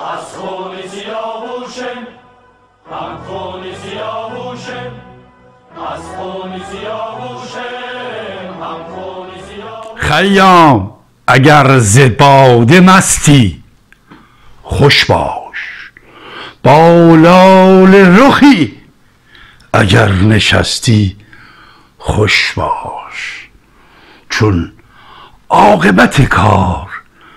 از خون سیاوشم هم خون سیاوشم از خون سیاوشم هم خون سیاوشم. خیام اگر ز باده مستی خوش باش، با لاله رخی اگر نشستی خوش باش. چون عاقبت کار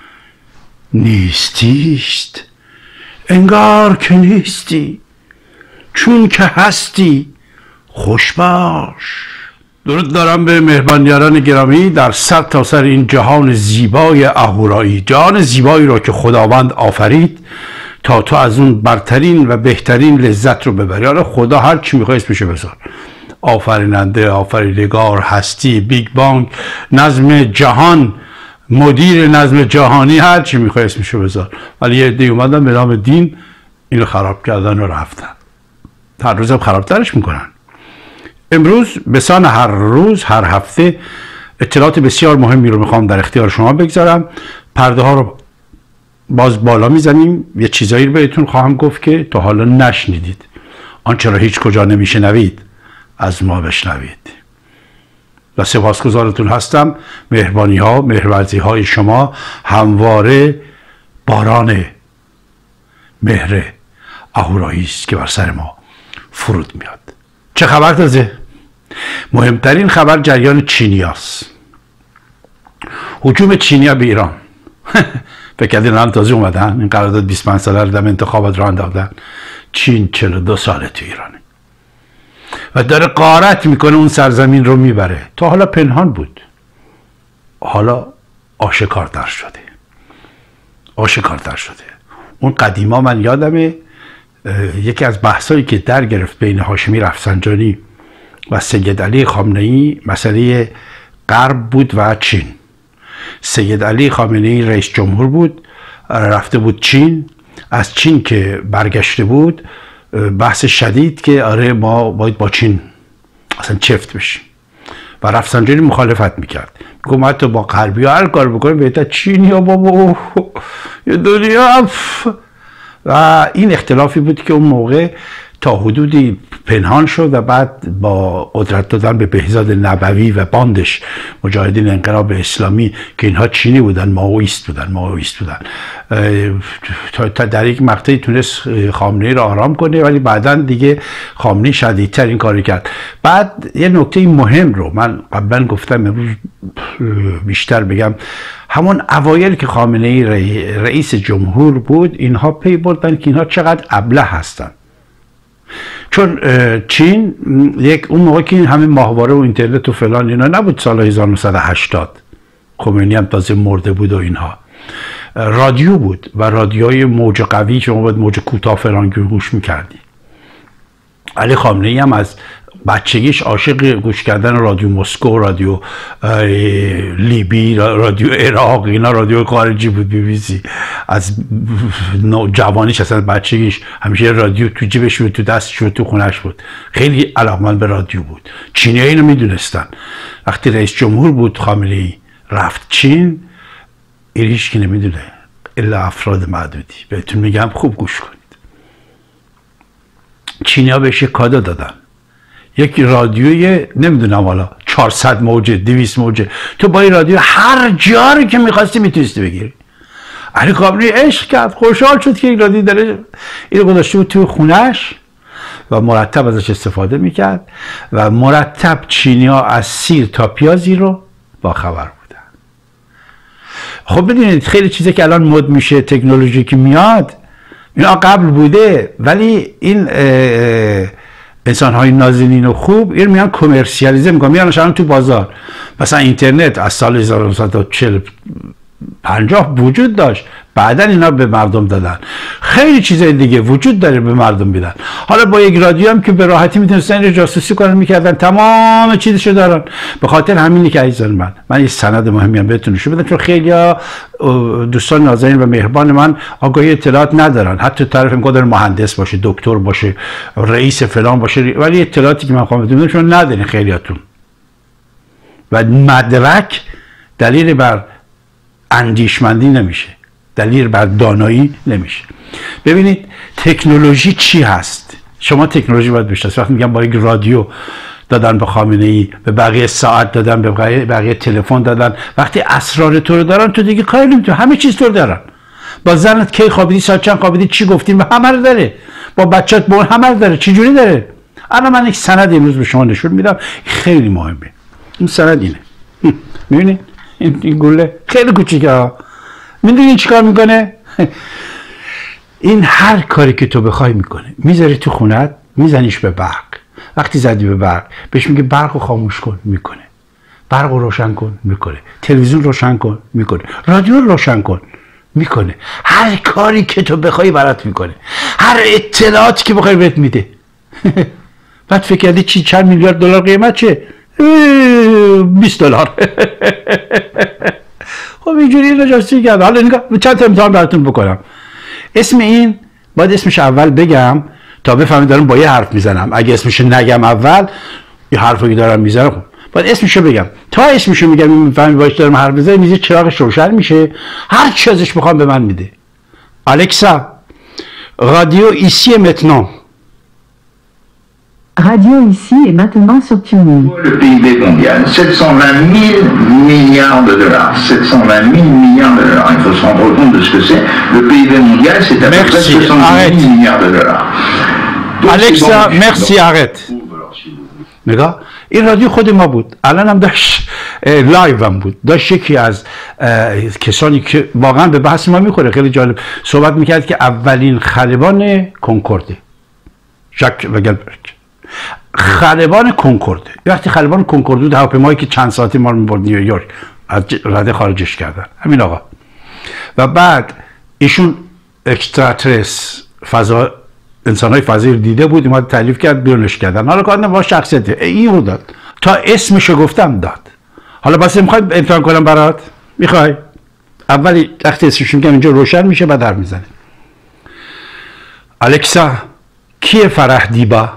نیستیست انگار که نیستی، چون که هستی خوش باش. درود دارم به مهربانیاران گرامی در سرتاسر این جهان زیبای اهورایی، جهان زیبایی را که خداوند آفرید تا تو از اون برترین و بهترین لذت رو ببری. حالا خدا هر چی میخوای اسمشو بذار، آفریننده، آفریدگار، هستی، بیگ بانگ، نظم جهان، مدیر نظم جهانی، هر چی میخوای اسمشو بذار. ولی یه عده اومدن به نام دین اینو خراب کردن و رفتن، هر روزم خرابترش میکنن. امروز بسان هر روز هر هفته اطلاعات بسیار مهمی رو میخوام در اختیار شما بگذارم. پرده ها رو باز بالا میزنیم، یه چیزایی رو بهتون خواهم گفت که تا حالا نشنیدید، آنچه را هیچ کجا نمیشنوید از ما بشنوید. و سپاسگزارتون هستم. مهربانی ها، مهرورزی های شما همواره باران مهر اهورایی است که بر سر ما فرود میاد. چه خبر تازه؟ مهمترین خبر جریان چینیاست. هجوم چینیا به ایران. فکر کردین الان تازه اومدن؟ این قرارداد 25 ساله رو دم انتخابات راه انداختن. چین 42 ساله تو ایرانه و داره غارت میکنه، اون سرزمین رو میبره. تا حالا پنهان بود، حالا آشکارتر شده. آشکارتر شده. اون قدیما من یادمه یکی از بحثایی که در گرفت بین هاشمی رفسنجانی و سید علی خامنه‌ای مسئله غرب بود و چین. سید علی خامنه‌ای رئیس جمهور بود، رفته بود چین. از چین که برگشته بود بحث شدید که آره ما باید با چین اصلا چفت بشیم و رفسنجانی مخالفت میکرد، گفت ما حتی با غربی ها هر کار بکنیم بهتر چینی ها بابا یه دنیا. و این اختلافی بود که اون موقع تا حدودی پنهان شد و بعد با قدرت دادن به بهزاد نبوی و باندش مجاهدین انقلاب اسلامی که اینها چینی بودن، مائویست بودن، تا در یک مقطعی تونست خامنه‌ای را آرام کنه، ولی بعداً دیگه خامنه‌ای شدیدتر این کاری کرد. بعد یه نکته مهم رو من قبلا گفتم، امروز بیشتر بگم. همون اوایل که خامنه‌ای رئیس جمهور بود اینها پی بردن که اینها چقدر ابله هستن. چون چین اون موقع که همه ماهواره و اینترنت و فلان اینا نبود، سال 1980 خمینی هم تازه مرده بود و اینها، رادیو بود و رادیوهای موج قوی، شما باید موج کوتاه فلان گوش میکردی. علی خامنه‌ای هم از بچگیش عاشق گوش کردن رادیو مسکو، رادیو لیبی، رادیو عراق، اینا رادیو خارجی بود، BBC. از جوانیش اصلا بچگیش همیشه رادیو تو جیبش بود، تو دستش بود، تو خونش بود. خیلی علاقمند به رادیو بود. چینی‌ها اینو میدونستن. وقتی رئیس جمهور بود خامنه‌ای رفت چین، هیچ کی نمیدونه الا افراد معدودی. بهتون میگم خوب گوش کنید. چینی‌ها بهش کادو دادن، یک رادیوی نمیدونم حالا 400 موجه 200 موجه، تو با این رادیو هر جایی که میخواستی میتونستی بگیری. علی خامنه‌ای عشق کرد، خوشحال شد که این رادیو داره، اینو گذاشته بود توی خونش و مرتب ازش استفاده میکرد و مرتب چینی‌ها از سیر تا پیازی رو با خبر بودن. خب ببینید خیلی چیزی که الان مد میشه، تکنولوژی که میاد، اینا قبل بوده، ولی این انسان های نازنین و خوب این میان کمرسیالیزه میکنن، میان الان تو بازار. مثلا اینترنت از سال 1940 50 وجود داشت، بعدا اینا به مردم دادن. خیلی چیزای دیگه وجود داره به مردم میدن. حالا با یک رادیو هم که به راحتی میتونستن اینو جاسوسی کنن، میکردن، تمام چیزشو دارن. به خاطر همینی که عزیزان من یه سند مهمی هم بهتون نشون بدم، چون خیلی دوستان نازنین و مهربان من آگاهی اطلاعات ندارن، حتی طرف میگه مهندس باشه، دکتر باشه، رئیس فلان باشه، ولی اطلاعاتی که من خواهم بدم چون ندارین خیلیاتون. و مدرک دلیل بر اندیشمندی نمیشه. دلیل بر دانایی نمیشه. ببینید تکنولوژی چی هست. شما تکنولوژی باید بشناسید. وقتی میگم با یک رادیو دادن به خامنه ای، به بقیه ساعت دادن، به بقیه تلفن دادن، وقتی اسرار تو رو دارن تو دیگه کاری نمیتونی، همه چیز تو رو دارن. با زنت کی خوابیدی، ساعت چند خوابیدی، چی گفتین، همه رو داره. با بچت با همه رو داره. چه جوری داره؟ الان من یک سند امروز به شما نشون میدم، خیلی مهمه. این سند اینه. میبینید این گله خیلی کوچیکه. میدونی چیکار میکنه؟ این هر کاری که تو بخوای میکنه. میذاری تو خونت، میزنیش به برق. وقتی زدی به برق بهش میگه برق رو خاموش کن، میکنه. برق رو روشن کن، میکنه. تلویزیون روشن کن، میکنه. رادیو رو روشن کن، میکنه. هر کاری که تو بخوای برات میکنه. هر اطلاعاتی که بخوای بهت میده. بعد فکر کردی چی چند میلیارد دلار قیمت چه؟ $20. خب اینجوری نجاسی کرد. حالا نگاه چند تا امتحان براتون بکنم. اسم این باید اسمش اول بگم تا بفهمید دارم با یه حرف میزنم. اگه اسمش نگم اول یه حرفی که دارم میزنم، باید اسمشو بگم. تا اسمشو میگم میفهمی باش دارم حرف میزنم، میگه چراغش روشن میشه، هر چی ازش بخوام به من میده. الکسا رادیو ایسی maintenant. Radio ici et maintenant sur TuneIn. Le PIB mondial, 720 000 milliards de dollars. 720 000 milliards de dollars. Il faut se rendre compte de ce que c'est. Le PIB mondial, c'est à peu près 70 000 milliards de dollars. الکسا مرسی arrête. نگاه این رادیو خود ما بود. الان هم داشت لایو هم بود. داشت یکی از کسانی که واقعا به بحث ما میخوره، خیلی جالب، صحبت میکرد که اولین خلبان کنکورده، ژاک وگلبرگ، خلبان کنکورده. وقتی خلبان کنکورد بود، هواپیمایی که چند ساعتی ما رو میبرد نیویورک، از رده خارجش کردن همین آقا. و بعد ایشون اکستراترس، فضا، انسان‌های فضایی رو دیده بود، اومد تعریف کرد، بیرونش کردن. حالا کار با شخصیت این رو داد، تا اسمشو گفتم داد. حالا بس میخوای امتحان کنم برات؟ میخوای؟ اولی وقتی اسمش میگم اینجا روشن میشه، بعد حرف میزنه. الکسا کیه فرح دیبا؟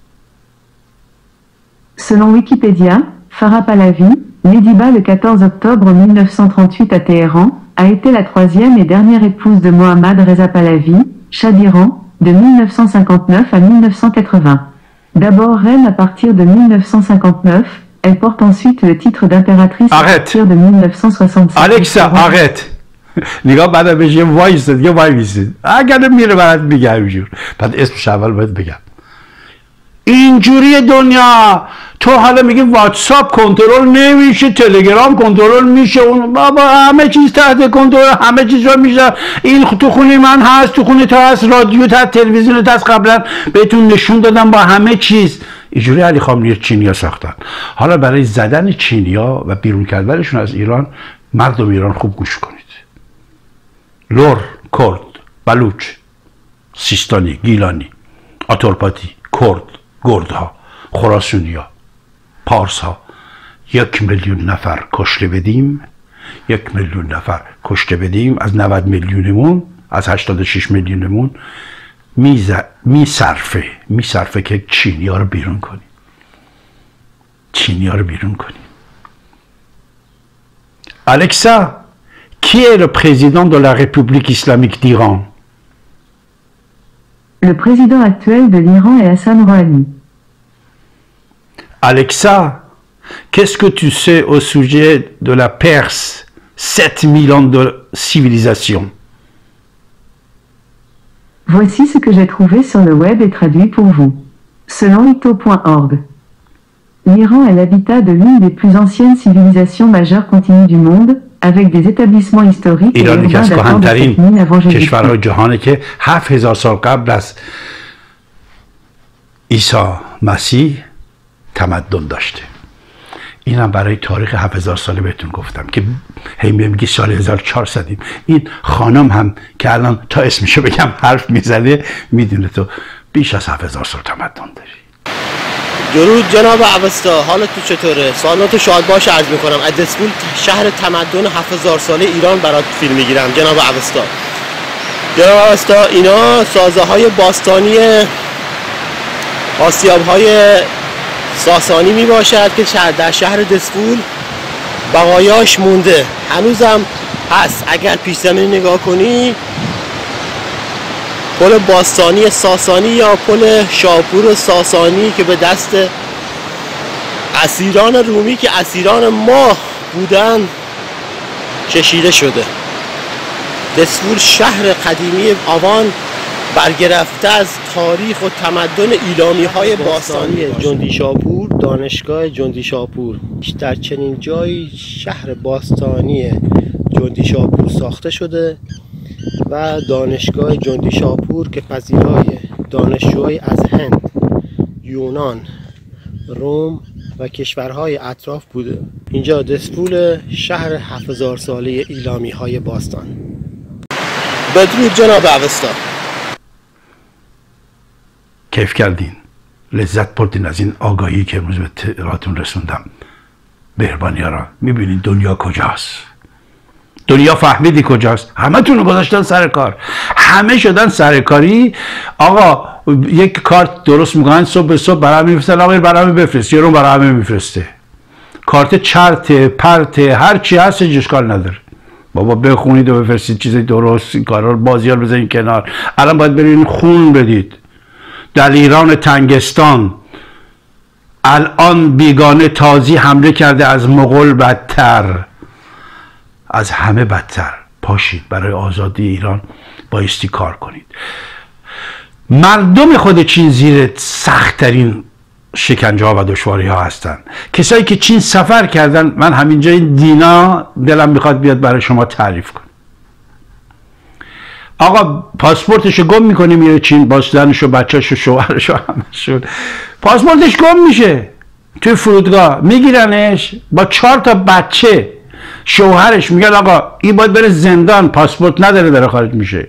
Selon Wikipédia, Farah Pahlavi, née Diba le 14 octobre 1938 à Téhéran, a été la troisième et dernière épouse de Mohammad Reza Pahlavi, Shah d'Iran, de 1959 à 1980. D'abord reine à partir de 1959, elle porte ensuite le titre d'impératrice à partir de 1967. الکسا arrête. نگاه بعد بهش یه وایسید، یه وایسید. اگر میره برات میگه اینجور. بعد اسمش اول باید بگم. اینجوری دنیا تو حالا میگی واتساپ کنترل نمیشه، تلگرام کنترل میشه، اون بابا همه چیز تحت کنترل، همه چیز رو میشه. این تو خونه من هست، تو خونه تو هست، رادیو هست، تلویزیون هست، قبلا بهتون نشون دادم با همه چیز. اینجوری علی خامنه‌ای چینیا ساختن. حالا برای زدن چینیا و بیرون کردنشون از ایران، مردم ایران خوب گوش کنید. لور، کرد، بلوچ، سیستانی، گیلانی، آتورپاتی، کرد، گردها، خراسونیا، پارس ها، 1 میلیون نفر کشته بدیم، 1 میلیون نفر کشته بدیم، از 90 میلیونمون، از 86 میلیونمون میصرفه که چینیا رو بیرون کنیم. چینیا رو بیرون کنیم. الکسا qui est le président de la République islamique d'Iran? Le président actuel de l'Iran est Hassan Rouhani. Alexa, qu'est-ce que tu sais au sujet de la Perse, 7000 ans de civilisation? Voici ce que j'ai trouvé sur le web et traduit pour vous. Selon ito.org, l'Iran est l'habitat de l'une des plus anciennes civilisations majeures continues du monde, avec des établissements historiques et urbains datant de 7000 avant Jésus-Christ. کشورهای جهانی که 7000 سال قبل از عیسی مسیح تمدن داشته. اینم برای تاریخ 7000 ساله بهتون گفتم که هی میگی سال 1400. این خانم هم که الان تا اسمشو بگم حرف میزنه، میدونه تو بیش از 7000 سال تمدن داری. درود جناب اوستا، حالت تو چطوره؟ سوالات شاد باش عرض میکنم. از دسپول شهر تمدن 7000 ساله ایران برات فیلم میگیرم جناب اوستا. جناب اوستا اینا سازه های باستانی آسیاب های ساسانی میباشد که در شهر دسپول بقایاش مونده. هنوزم هست. اگر پیش زمینی نگاه کنی پل باستانی ساسانی یا پل شاپور ساسانی که به دست اسیران رومی که اسیران ما بودن کشیده شده. دسفول شهر قدیمی آوان برگرفته از تاریخ و تمدن ایلامی های باستانی جندی شاپور، دانشگاه جندی شاپور در چنین جایی شهر باستانی جندی شاپور ساخته شده و دانشگاه جندی شاپور که پذیرای دانشجوهای از هند، یونان، روم و کشورهای اطراف بوده. اینجا دسفول شهر 7000 ساله ایلامی های باستان. بدرود جناب اوستا. کیف کردین، لذت بردین از این آگاهی که امروز به اطلاعاتون رسوندم. مهربانی ها، میبینین دنیا کجاست؟ دنیا فهمیدی کجاست؟ همه تون رو گذاشتن سر کار، همه شدن سرکاری. آقا یک کارت درست میکنن، صبح به صبح برای همه میفرستن، آقا برای همه بفرست، یه رو برای همه میفرسته. کارت چرت پرت هر چی هست اشکال نداره، بابا بخونید و بفرستید چیز درست. این کارا رو بازیار بزنید کنار. الان باید برین خون بدید. در ایران تنگستان الان بیگانه تازی حمله کرده، از مغول بدتر، از همه بدتر. پاشید برای آزادی ایران بایستی کار کنید. مردم خود چین زیر سخت‌ترین شکنجه ها و دشواری ها هستن. کسایی که چین سفر کردن، من همینجا این دینا دلم میخواد بیاد برای شما تعریف کنم. آقا پاسپورتشو گم میکنه میره چین، با زنشو بچه‌شو شوهرشو همشون پاسپورتش گم میشه. توی فرودگاه میگیرنش با 4 تا بچه، شوهرش میگن آقا این باید بره زندان، پاسپورت نداره داره خارج میشه.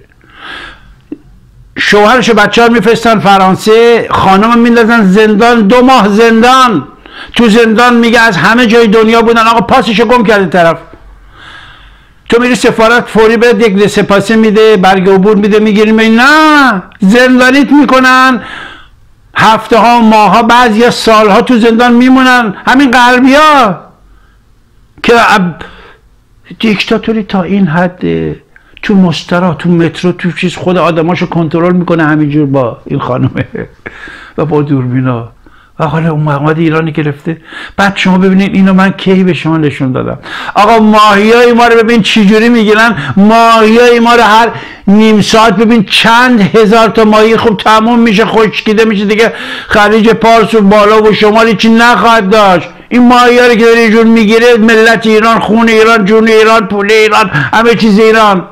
شوهرش و بچه ها میفرستن فرانسه، خانم میندازن زندان، 2 ماه زندان. تو زندان میگه از همه جای دنیا بودن، آقا پاسشو گم کرده طرف. تو میری سفارت فوری بهت یک سپاسی میده، برگ عبور میده، میگیری. نه، زندانیت میکنن، هفته ها ماه ها بعضی سال ها تو زندان میمونن. همین غربی ها که دیکتاتوری تا این حد، تو مسترا تو مترو تو چیز خود آدماشو کنترل میکنه همینجور با این خانمه و با دوربینا. و حالا اون محمد ایرانی گرفته. بعد شما ببینید اینو من کی به شما نشون دادم. آقا ماهیای ما رو ببین چی جوری میگیرن. ماهیای ما رو هر نیم ساعت ببین چند هزار تا ماهی خوب تموم میشه، خشکیده میشه دیگه. خلیج پارس و بالا و شمالی چی نخواهد داشت. این ماهی‌ها رو که داره جور میگیره، ملت ایران، خون ایران، جون ایران، پول ایران، همه چیز ایران.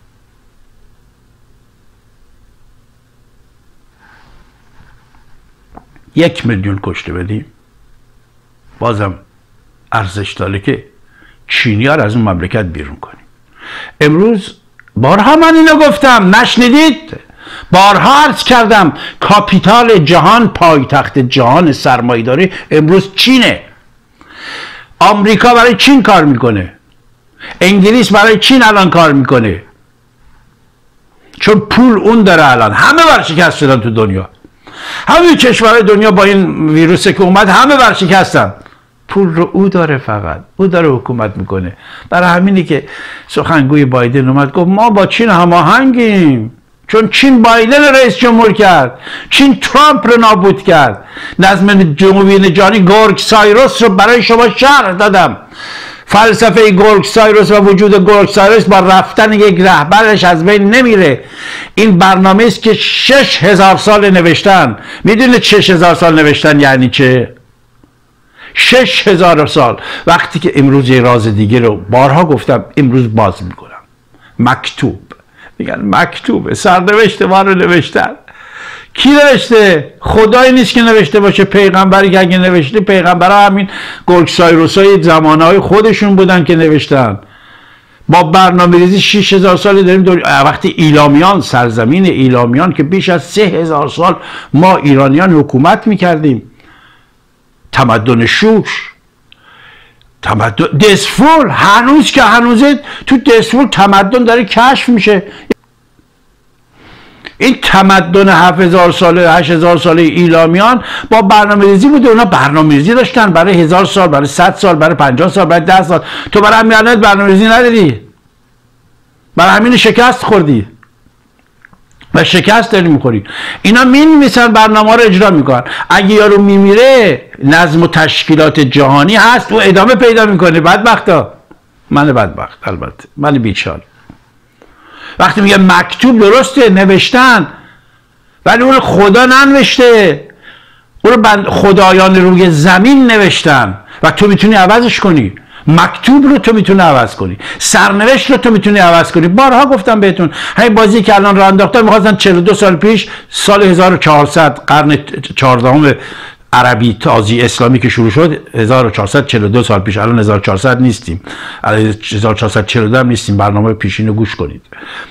یک میلیون کشته بدیم بازم ارزش داره که چینی‌ها رو از اون مملکت بیرون کنیم. امروز بارها من اینو گفتم، نشنیدید؟ بارها عرض کردم کاپیتال جهان، پایتخت جهان سرمایه‌داری امروز چینه. آمریکا برای چین کار میکنه، انگلیس برای چین الان کار میکنه، چون پول اون داره. الان همه ورشکست شدن تو دنیا، همه کشورهای دنیا با این ویروسی که اومد همه ورشکستن. پول رو او داره، فقط او داره حکومت میکنه. برای همینی که سخنگوی بایدن اومد گفت ما با چین هماهنگیم، چون چین بایدن رئیس جمهور کرد، چین ترامپ رو نابود کرد. نظم جمهوری نژادی گورگ سایروس رو برای شما شرح دادم. فلسفه گورگ سایروس و وجود گورگ سایروس با رفتن یک رهبرش از بین نمیره. این برنامه است که 6000 سال نوشتن. میدونید 6000 سال نوشتن یعنی چه؟ 6000 سال. وقتی که امروز یه راز دیگه رو بارها گفتم، امروز باز میکنم. مکتوب، میگن مکتوب سرنوشت ما رو نوشتن. کی نوشته؟ خدایی نیست که نوشته باشه. پیغمبری که اگه نوشته، پیغمبرها همین گورگ سایروسای زمانهای خودشون بودن که نوشتن. با برنامه ریزی 6000 سال داریم وقتی ایلامیان، سرزمین ایلامیان که بیش از 3000 سال ما ایرانیان حکومت میکردیم، تمدن شوش، تمدن دسفول، هنوز که هنوزه تو دسفول تمدن داره کشف میشه. این تمدن 7000 ساله 8000 ساله ایلامیان با برنامه‌ریزی بوده. اونا برنامه‌ریزی داشتن برای 1000 سال، برای 100 سال، برای 50 سال، برای 10 سال. تو برای همین برنامه‌ریزی نداری. برای همین شکست خوردی و شکست داری میخوری. اینا مینویسن، برنامه رو اجرا میکنن. اگه یارو میمیره نظم و تشکیلات جهانی هست و ادامه پیدا میکنه. بدبختا، من بدبخت، البته من بیچاره. وقتی میگه مکتوب درسته نوشتن، ولی اون خدا ننوشته، اون خدایان روی زمین نوشتن و تو میتونی عوضش کنی. مکتوب رو تو میتونی عوض کنی، سرنوشت رو تو میتونی عوض کنی. بارها گفتم بهتون، همین بازی که الان راه انداختن میخواستن 42 سال پیش، سال 1400 قرن 14 عربی تازی اسلامی که شروع شد، 1442 سال پیش، الان 1400 نیستیم، الان 1442 هم نیستیم. برنامه پیشین رو گوش کنید.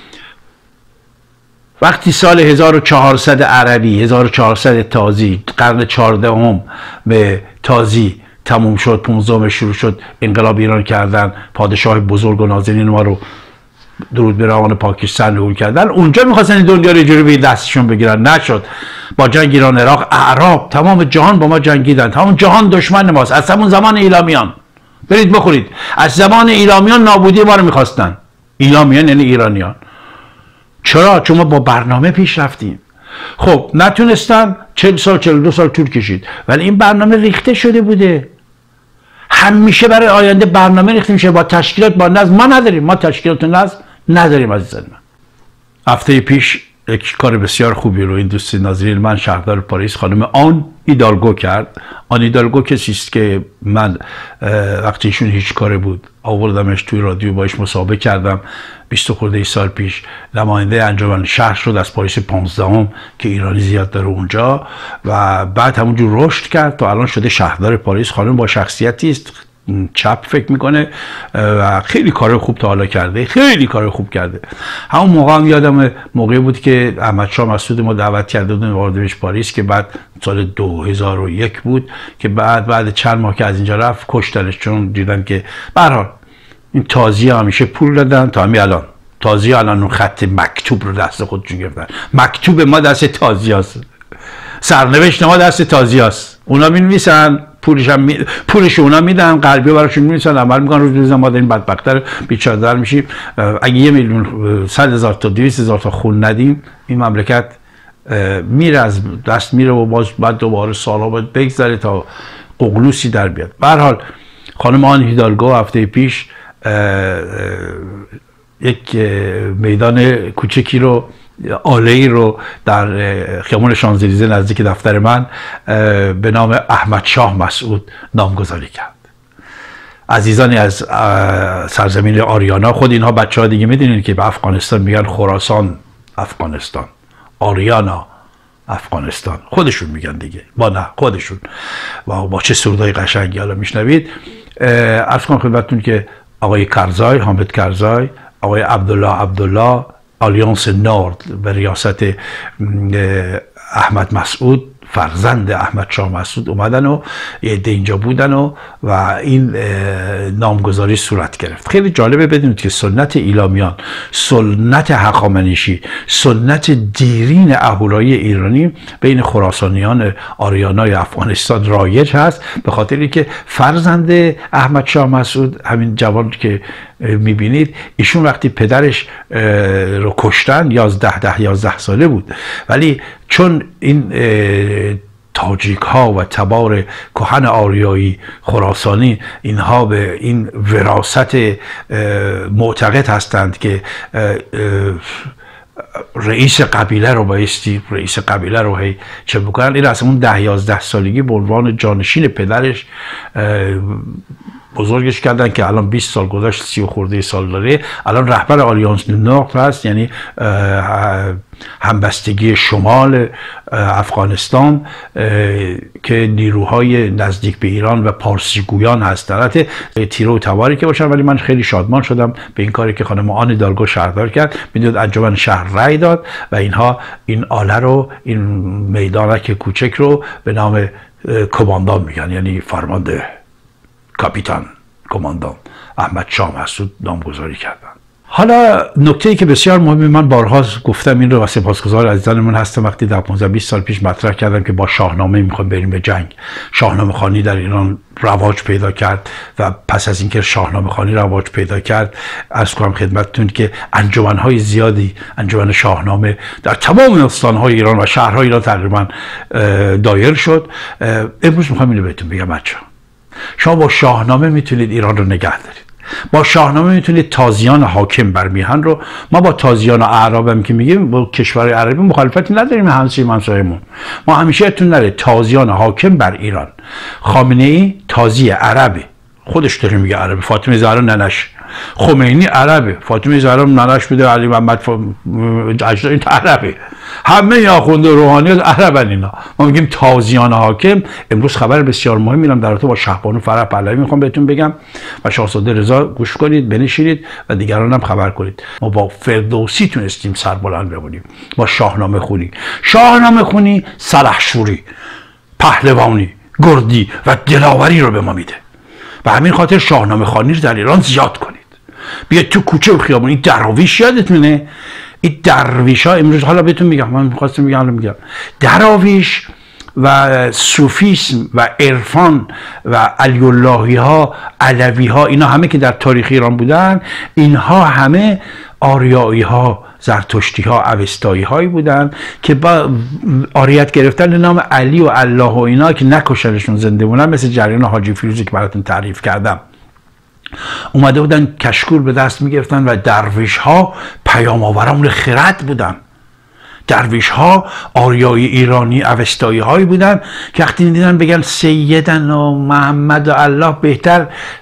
وقتی سال 1400 عربی، 1400 تازی، قرن 14 به تازی تموم شد، 15 شروع شد، انقلاب ایران کردن، پادشاه بزرگ و نازنین ما رو درود به روان پاکستان نقول کردن. اونجا میخواستن این دنیا رو جوری به دستشون بگیرن، نشد. با جنگ ایران عراق، اعراب تمام جهان با ما جنگیدن، تمام جهان دشمن ماست. از همون زمان ایلامیان، برید بخورید، از زمان ایلامیان نابودی ما رو میخواستن. ایلامیان یعنی ایرانیان. چرا؟ چون ما با برنامه پیش رفتیم. خب نتونستن، 40 سال 42 سال طول کشید، ولی این برنامه ریخته شده بوده. همیشه برای آینده برنامه ریخته میشه، با تشکیلات، با نظم. ما نداریم، ما تشکیلات و نظم نداریم عزیزان من. هفته پیش یک کار بسیار خوبی رو این دوست نازنین من، شهردار پاریس، خانم آن ایدالگو کرد. آن ایدالگو کسی است که من وقتی ایشون هیچ کاره بود آوردمش توی رادیو، باش مسابقه کردم 20 خورده سال پیش. نماینده انجمن شهر شد از پاریس 15 که ایرانی زیاد داره اونجا، و بعد همونجور رشد کرد تا الان شده شهردار پاریس. خانم با شخصیتی است، چپ فکر میکنه و خیلی کار خوب تا حالا کرده، خیلی کار خوب کرده. همون موقع هم یادم موقعی بود که احمد شاه مسعود ما دعوت کرده بودن واردش پاریس، که بعد سال 2001 بود که بعد چند ماه که از اینجا رفت کشتنش، چون دیدن که به هر حال این تازیه همیشه پول دادن تا همین الان. تازیه الان اون خط مکتوب رو دست خودشون گرفتن. مکتوب ما دست تازیه است، سرنوشت ما دست تازیه است. اونا می‌نویسن، پولش اونا میدن، غربی براشون می‌نویسن، عمل می‌کنن. روز ما داریم بدبخت‌تر بیچاره در میشیم. اگه 1,100,000 تا 200,000 تا خون ندیم، این مملکت میره از دست میره و باز بعد دوباره سال‌ها باید بگذره تا ققلوسی در بیاد. به هر حال خانم آن هیدالگو هفته پیش یک میدان کوچکی رو، آله‌ای رو در خیابان شانزلیزه نزدیک دفتر من به نام احمد شاه مسعود نامگذاری کرد. عزیزانی از سرزمین آریانا، خود اینها بچه ها دیگه میدونین که به افغانستان میگن خراسان افغانستان، آریانا افغانستان، خودشون میگن دیگه، با نه خودشون، با چه سرودای قشنگی حالا میشنوید. عرض کنم خدمتتون که آقای کرزای، حامد کرزای، آقای عبدالله آلیانس نورد به ریاست احمد مسعود، فرزند احمد شاه مسعود، اومدن و یه عده اینجا بودن و این نامگذاری صورت گرفت. خیلی جالبه بدونید که سنت ایلامیان، سنت هخامنشی، سنت دیرین اهورایی ایرانی بین خراسانیان آریانای افغانستان رایج هست، به خاطری که فرزند احمد شاه مسعود، همین جوان که میبینید، ایشون وقتی پدرش رو کشتن 11 ساله بود، ولی چون این تاجیک ها و تبار کهن آریایی خراسانی اینها به این وراثت معتقد هستند که رئیس قبیله رو بایستی رئیس قبیله رو هی چه بکنن، این از اون 10-11 سالگی به عنوان جانشین پدرش بزرگش کردن که الان 20 سال گذشت، 30 خورده سال داره. الان رهبر آلیانس نورد هست، یعنی همبستگی شمال افغانستان که نیروهای نزدیک به ایران و پارسی گویان هست. البته تیره و تواری که باشن، ولی من خیلی شادمان شدم به این کاری که خانم آن هیدالگو شهردار کرد. میدونید انجمن شهر رأی داد و اینها این آله رو، این میدانک کوچک رو به نام کماندان میگن، یعنی فرمانده، کاپیتان، کماندان احمد شاه مسعود نامگذاری کردن. حالا نکته‌ای که بسیار مهمه، من بارها گفتم این رو و سپاسگزار عزیزانمون هستم وقتی در 15-20 سال پیش مطرح کردم که با شاهنامه میخوایم بریم به جنگ. شاهنامه خوانی در ایران رواج پیدا کرد و پس از اینکه شاهنامه خوانی رواج پیدا کرد، عرض کنم خدمتتون که انجمن‌های زیادی، انجمن شاهنامه در تمام استان‌های ایران و شهرهای ایران تقریبا دایر شد. امروز میخوام اینو بهتون بگم بچه‌ها، شما با شاهنامه میتونید ایران رو نگه دارید. با شاهنامه میتونید تازیان حاکم بر میهن رو، ما با تازیان و اعراب هم که میگیم با کشور عربی مخالفتی نداریم، همسایه‌مون. ما همیشه اتون نره تازیان حاکم بر ایران. خامنه ای تازی عربه، خودش داره میگه عربه، فاطمه زهرا ننش. خمینی عربه، فاطمه زهرا ننش بوده، علی محمد اجدادش عربه، همه آخونده روحانیات عربن اینا. ما میگیم تازیان حاکم. امروز خبر بسیار مهم میرم در رابطه با شهبانو فرح پهلوی میخوام بهتون بگم و شاهزاده رضا گوش کنید، بنشینید و دیگران هم خبر کنید. ما با فردوسی تونستیم سربلند بمونیم، با شاهنامه خونی. شاهنامه خونی سلحشوری، پهلوانی، گردی و دلاوری رو به ما میده و همین خاطر شاهنامه خوانی رو در ایران زیاد کنید. بیاید تو کوچه و خیابون. این دراویش یادتونه؟ این درویش ها امروز، حالا بهتون میگم، من میخواستم بگم حالا میگم، دراویش و صوفیسم و عرفان و علی اللهی ها، علوی ها، اینا همه که در تاریخ ایران بودن، اینها همه آریایی ها، زرتشتی ها، اوستایی هایی بودن که با آریت گرفتن نام علی و الله و اینا که نکشنشون زنده بودن، مثل جریان حاجی فیروزی که براتون تعریف کردم، اومده بودن کشکول به دست میگرفتن و درویش ها پیام آوران خرد بودن. درویش ها آریایی ایرانی اوستایی هایی بودن که وقتی دیدن بگن سیدن و محمد و الله بهتر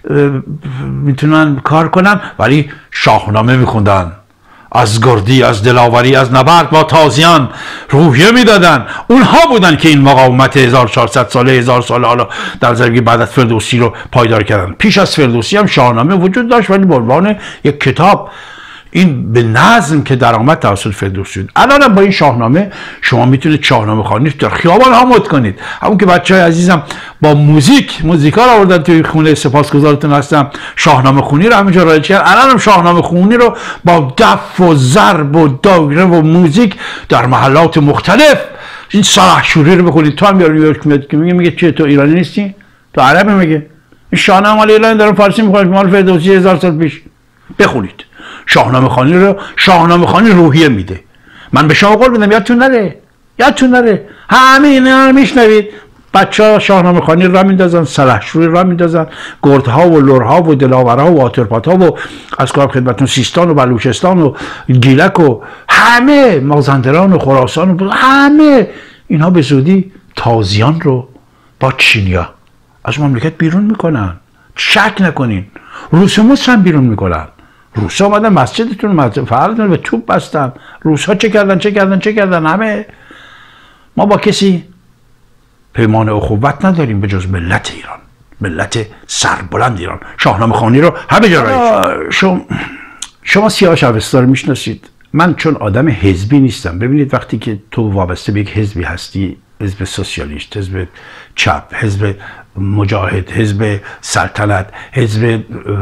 میتونن کار کنن، ولی شاهنامه میخوندن، از گردی، از دلاوری، از نبرد با تازیان روحیه میدادن. اونها بودن که این مقاومت 1400 ساله، 1000 ساله حالا در زمینه بعد از فردوسی رو پایدار کردن. پیش از فردوسی هم شاهنامه وجود داشت ولی به عنوان یک کتاب، این به نظم که درآمد توسط فردوسی بود. الان با این شاهنامه شما میتونید شاهنامه خوانی در خیابان ها مد کنید. همون که بچهای عزیزم با موزیکا رو آوردن توی خونه، سپاسگزارتون هستم. شاهنامه خونی رو همینجا رایج کردن. الان هم شاهنامه خونی رو با دف و ضرب و دایره و موزیک در محلات مختلف، این سلحشوری رو بخونید. تو هم میگه چیه، تو ایرانی نیستی؟ تو عربی میگه. این شاهنامه مال ایران داره فارسی میخونه، مال فردوسی 1000 سال پیش. بخونید شاهنامه خوانی رو. شاهنامه خوانی روحیه میده. من به شما قول میدم یادتون نره همه اینا رو میشنوید. بچه‌ها شاهنامه خوانی را میندازن، سلحشوری را میندازن، گردها و لرها و دلاورها و آترپاتها و از کار خدمتتون سیستان و بلوچستان و گیلک و همه مازندران و خراسان و همه اینها به زودی تازیان رو با چینیا از مملکت بیرون میکنن. شک نکنین. روس هم بیرون میکنن. روس ها آمدن مسجدتون فرادن به توپ بستن. روس ها چه کردن همه. ما با کسی پیمان اخوت نداریم به جز ملت ایران، ملت سربلند ایران. شاهنامه خوانی رو همه جا رایج. شما سیاوش اوستا رو میشناسید. من چون آدم حزبی نیستم، ببینید وقتی که تو وابسته به یک حزبی هستی، حزب سوسیالیست، حزب چپ، حزب مجاهد، حزب سلطنت، حزب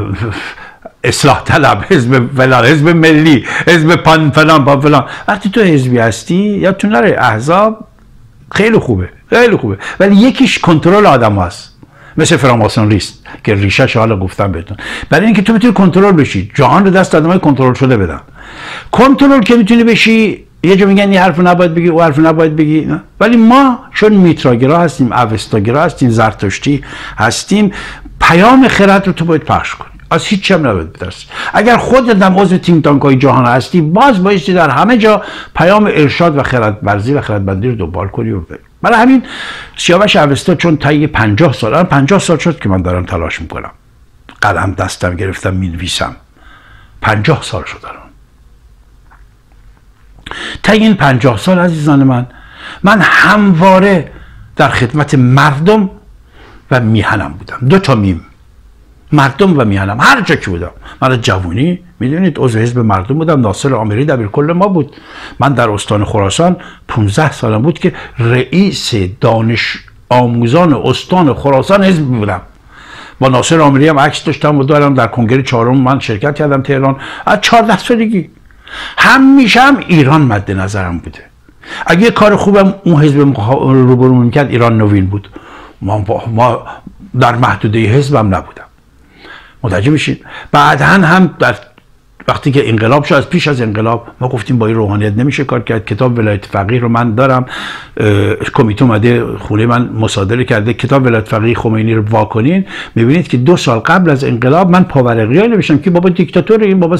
اصلاح طلب، حزب فلان، حزب ملی، حزب فلان، وقتی تو حزبی هستی یادتون نره احزاب خیلی خوبه ولی یکیش کنترل آدم هست، مثل فراماسون ریست که ریشه‌ش حالا گفتم بهتون. برای اینکه تو بتونی کنترل بشی، جهان رو دست آدمای کنترل شده بدن. کنترل که میتونی بشی، یه جا میگن این حرف نباید بگی، اون حرف نباید بگی، ولی ما چون میتراگرا هستیم، اوستاگرا هستیم، زرتشتی هستیم، پیام خرد رو تو باید پخش کنی. از هیچ هم نباید بترسی. اگر خودت هم عضو تیم تانک‌های جهان هستی، باز بایستی در همه جا پیام ارشاد و خردورزی و خردمندی رو دنبال کنی و بری. برای همین سیاوش اوستا چون طی 50 سال شد که من دارم تلاش میکنم، قلم دستم گرفتم مینویسم، 50 سال شد الان. طی این 50 سال عزیزان من همواره در خدمت مردم و میهنم بودم. 2 تا میم، مردم و میهنم. هر جا که بودم، من جوانی میدونید عضو حزب مردم بودم. ناصر آمری دبیرکل ما بود. من در استان خراسان 15 سالم بود که رئیس دانش آموزان استان خراسان حزب بودم با ناصر آمری هم عکس داشتم و دارم در کنگره 4 من شرکت کردم تهران از 14 سالگی. همیشه هم ایران مد نظرم بوده. اگه کار خوبم اون حزب روبرو میکرد ایران نوین بود. ما در محدوده حزبم نبودم. متوجه میشید؟ بعداً هم در وقتی که انقلاب شد، از پیش از انقلاب ما گفتیم با این روحانیت نمیشه کار کرد. کتاب ولایت فقیه رو من دارم، کمیته اومده خونه من مصادره کرده، کتاب ولایت فقیه خمینی رو واکنین. میبینید که 2 سال قبل از انقلاب من پاورقی نوشتم که بابا دیکتاتور، این بابا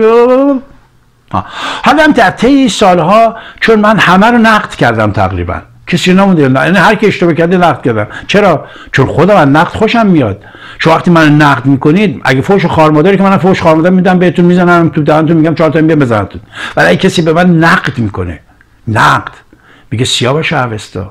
حالا هم در طی سالها چون من همه رو نقد کردم تقریبا، کسی نمونده، یعنی هر کی اشتباه کرده نقد کردم. چرا؟ چون خودم از نقد خوشم میاد. شما وقتی من نقد میکنید، اگه فوش خار مادری که من فوش خار مادر میدم بهتون، میزنم تو دهنتون، میگم 4 تا بزنتون. ولی اگه کسی به من نقد میکنه، نقد میگه سیاوش اوستا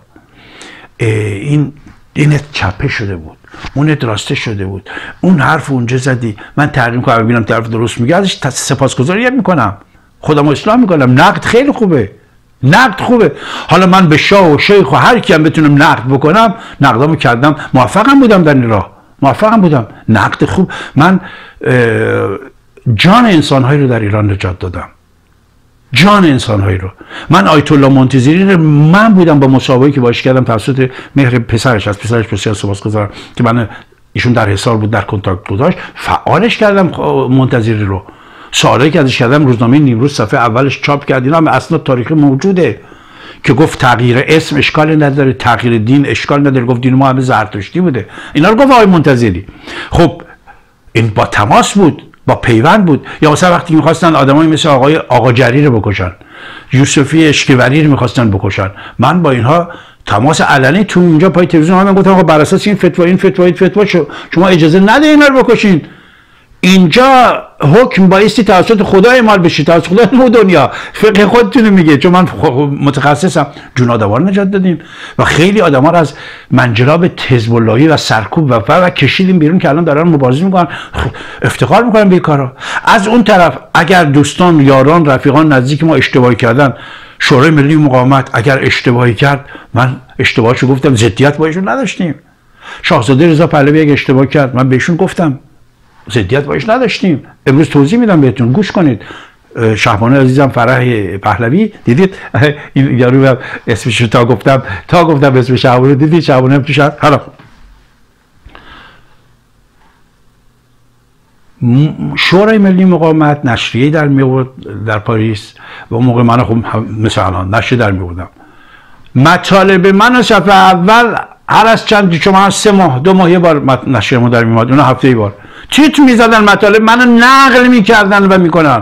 اینت چپه شده بود، اونت راسته شده بود، اون حرف اونجا زدی، من تغییر کنم ببینم طرف درست میگه، ازش سپاسگزاری میکنم، خودم اصلاح میکنم. نقد خیلی خوبه، نقد خوبه. حالا من به شاه و شیخ و هر کیم بتونم نقد بکنم، نقدامو کردم، موفقم بودم در این راه، موفقم بودم. نقد خوب. من جان انسانهایی رو در ایران نجات دادم، جان انسانهایی رو. من آیت الله منتظری رو من بودم با مصاحبه‌ای که باش کردم توسط مهر پسرش، از پسرش بسیار سپاسگزارم که من ایشون در حصار بود، در کنتاکت گذاشت، فعالش کردم منتظری رو. سوالایی که ازش کردم روزنامه نیمروز صفحه اولش چاپ کرد، اینا هم اسناد تاریخی موجوده که گفت تغییر اسم اشکال نداره، تغییر دین اشکال نداره، گفت دین ما همه زرتشتی بوده. اینا رو گفت آقای منتظری. خب این با تماس بود، با پیوند بود. یا مثلا وقتی می‌خواستن آدمایی مثل آقا جری رو بکشن، یوسفی اشکوری رو می‌خواستن بکشن، من با اینها تماس علنی تو اینجا پای تلویزیون من گفتم آقا بر اساس این فتوا شما اجازه نده اینا رو بکشین. اینجا حکم بایستی توسط خدا اعمال بشه، توسط خدا نو دنیا. فقه خودتون میگه، چون من متخصصم. جون آدم‌ها رو نجات دادیم و خیلی آدم‌ها رو از منجلاب حزب اللهی و سرکوب و کشیدیم بیرون که الان دارن مبارزه میکنن، افتخار میکنن به کارا. از اون طرف اگر دوستان، یاران، رفیقان نزدیک ما اشتباهی کردن، شورای ملی مقاومت اگر اشتباهی کرد، من اشتباهشو گفتم، ضدیت با ایشون نداشتیم. شاهزاده رضا پهلوی اگه اشتباه کرد، من بهشون گفتم ضدیت باش نداشتیم. امروز توضیح میدم بهتون، گوش کنید. شهبانه عزیزم فرح پهلوی، دیدید این یارو اسمش تا گفتم اسم شهبانه، دیدید شهبانه هم تو شهر. حالا شورای ملی مقاومت نشریه در میورد در پاریس و اون موقع من خب مثلا نشریه در میوردم، مطالب من صفحه اول هر از چند، شما 3 ماه 2 ماه یه بار نشریه ما در میومد، اون هفته ای بار تیتر میزدن، مطالب منو نقل میکردن و میکنن.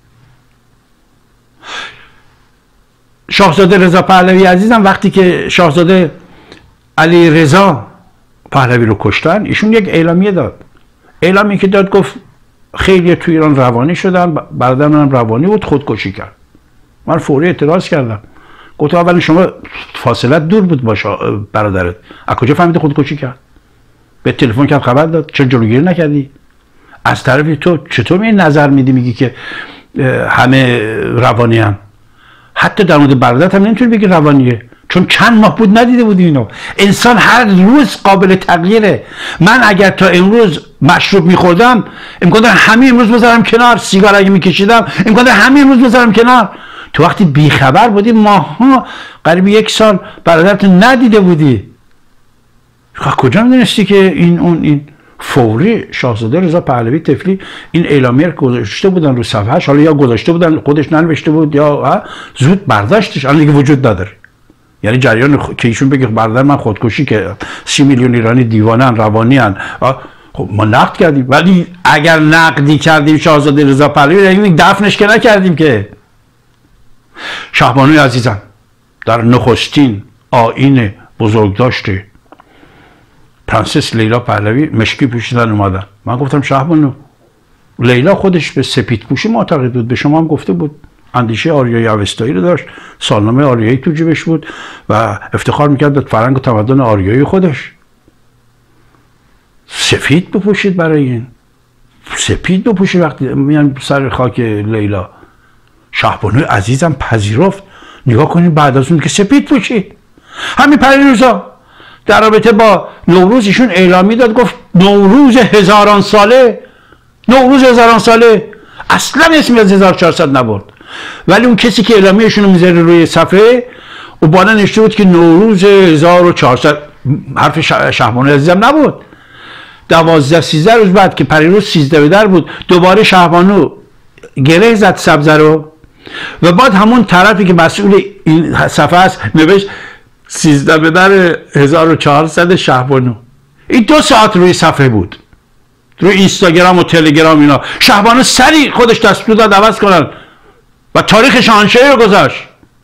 شاهزاده رضا پهلوی عزیزم وقتی که شاهزاده علی رضا پهلوی رو کشتن، ایشون یک اعلامیه داد. اعلامیه که داد گفت خیلی تو ایران روانی شدن، برادر منم روانی بود، خودکشی کرد. من فوری اعتراض کردم، گفتم اولا شما فاصله دور بود با برادرت، از کجا فهمیدی خودکشی کرد؟ به تلفن کرد خبر داد، چرا جلوگیری نکردی؟ از طرفی تو چطور می نظر میدی میگی که همه روانی هم؟ حتی در مورد برادرت هم نمیتونی بگی روانیه، چون چند ماه بود ندیده بودی اینو. انسان هر روز قابل تغییره. من اگر تا امروز مشروب میخوردم، امکان داره همین امروز بذارم کنار. سیگار اگه میکشیدم، امکان داره همین امروز بذارم کنار. تو وقتی بیخبر بودی، ماها قریب 1 سال برادرت ندیده بودی، کجا میدونستی که این فوری شاهزاده رضا پهلوی طفلی این اعلامیه رو گذاشته بودن رو صفحهش، حالا یا گذاشته بودن خودش ننوشته بود یا زود برداشتش، الان دیگه وجود نداره. یعنی جریان که ایشون بگه برادر من خودکشی که 30 میلیون ایرانی دیوانه‌ان، روانی‌ان، خب ما نقد کردیم. ولی اگر نقدی کردیم شاهزاده رضا پهلوی، یعنی دفنش که نکردیم که. شهبانوی عزیزم در نخستین آیین بزرگداشت پرنسس لیلا پهلوی مشکی پوشیدن اومدن. من گفتم شهبانو، لیلا خودش به سپید پوشی معتقد بود، به شما هم گفته بود، اندیشه آریایی اوستایی رو داشت، سالنامه آریایی تو جیبش بود و افتخار میکرد به فرهنگ و تمدن آریایی خودش. سفید بپوشید برای این، سپید بپوشید وقتی میان سر خاک لیلا. شهبانوی عزیزم پذیرفت. نگاه کنید بعد از اون که سپید پوشید. همین پریروزا در رابطه با نوروز ایشون اعلامی داد، گفت نوروز هزاران ساله، نوروز هزاران ساله، اصلا اسمی از 1400 نبرد. ولی اون کسی که اعلامیهشون رو میذاره روی صفحه و بالا نوشته بود که نوروز 1400، حرف شهبانو عزیزم نبود. 12-13 روز بعد که پریروز 13 به در بود، دوباره شهبانو گره زد سبزه رو و بعد همون طرفی که مسئول این صفحه است نوشت 13 به در 1400 شهبانو. این 2 ساعت روی صفحه بود، روی اینستاگرام و تلگرام اینا. شهبانو سریع خودش دستور داد عوض کنن و تاریخ شاهنشاهی رو گذاشت.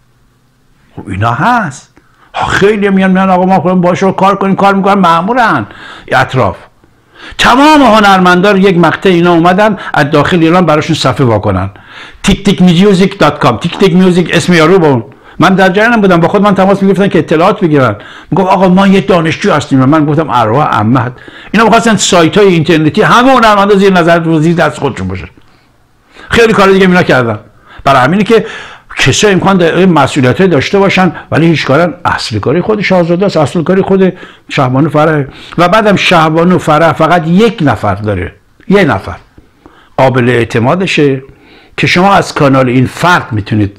خب اینا هست. خیلی میان آقا ما کنیم باشه رو کار کنیم، کار میکنن، مامورن اطراف. تمام هنرمندان یک مقطع اینا اومدن از داخل ایران براشون صفحه واکنن. tiktikmusic.com. tiktikmusic اسم یارو بود. من در جریانم بودم، با خود من تماس میگرفتن که اطلاعات بگیرن. میگفت آقا ما یه دانشجو هستیم. من گفتم ارواح احمد. اینا می‌خواستن سایت‌های اینترنتی همه هنرمندا زیر نظر و زیر دست خودشون باشه. خیلی کار دیگه اینا کردن. برای همینه که کسا امکان مسئولیت داشته باشن ولی هیچ کارن. اصل کاری خود شاهزاده است، اصل کاری خود شهبانو فرح. و بعدم شهبانو فرح فقط یک نفر داره، یه نفر قابل اعتمادشه که شما از کانال این فرد میتونید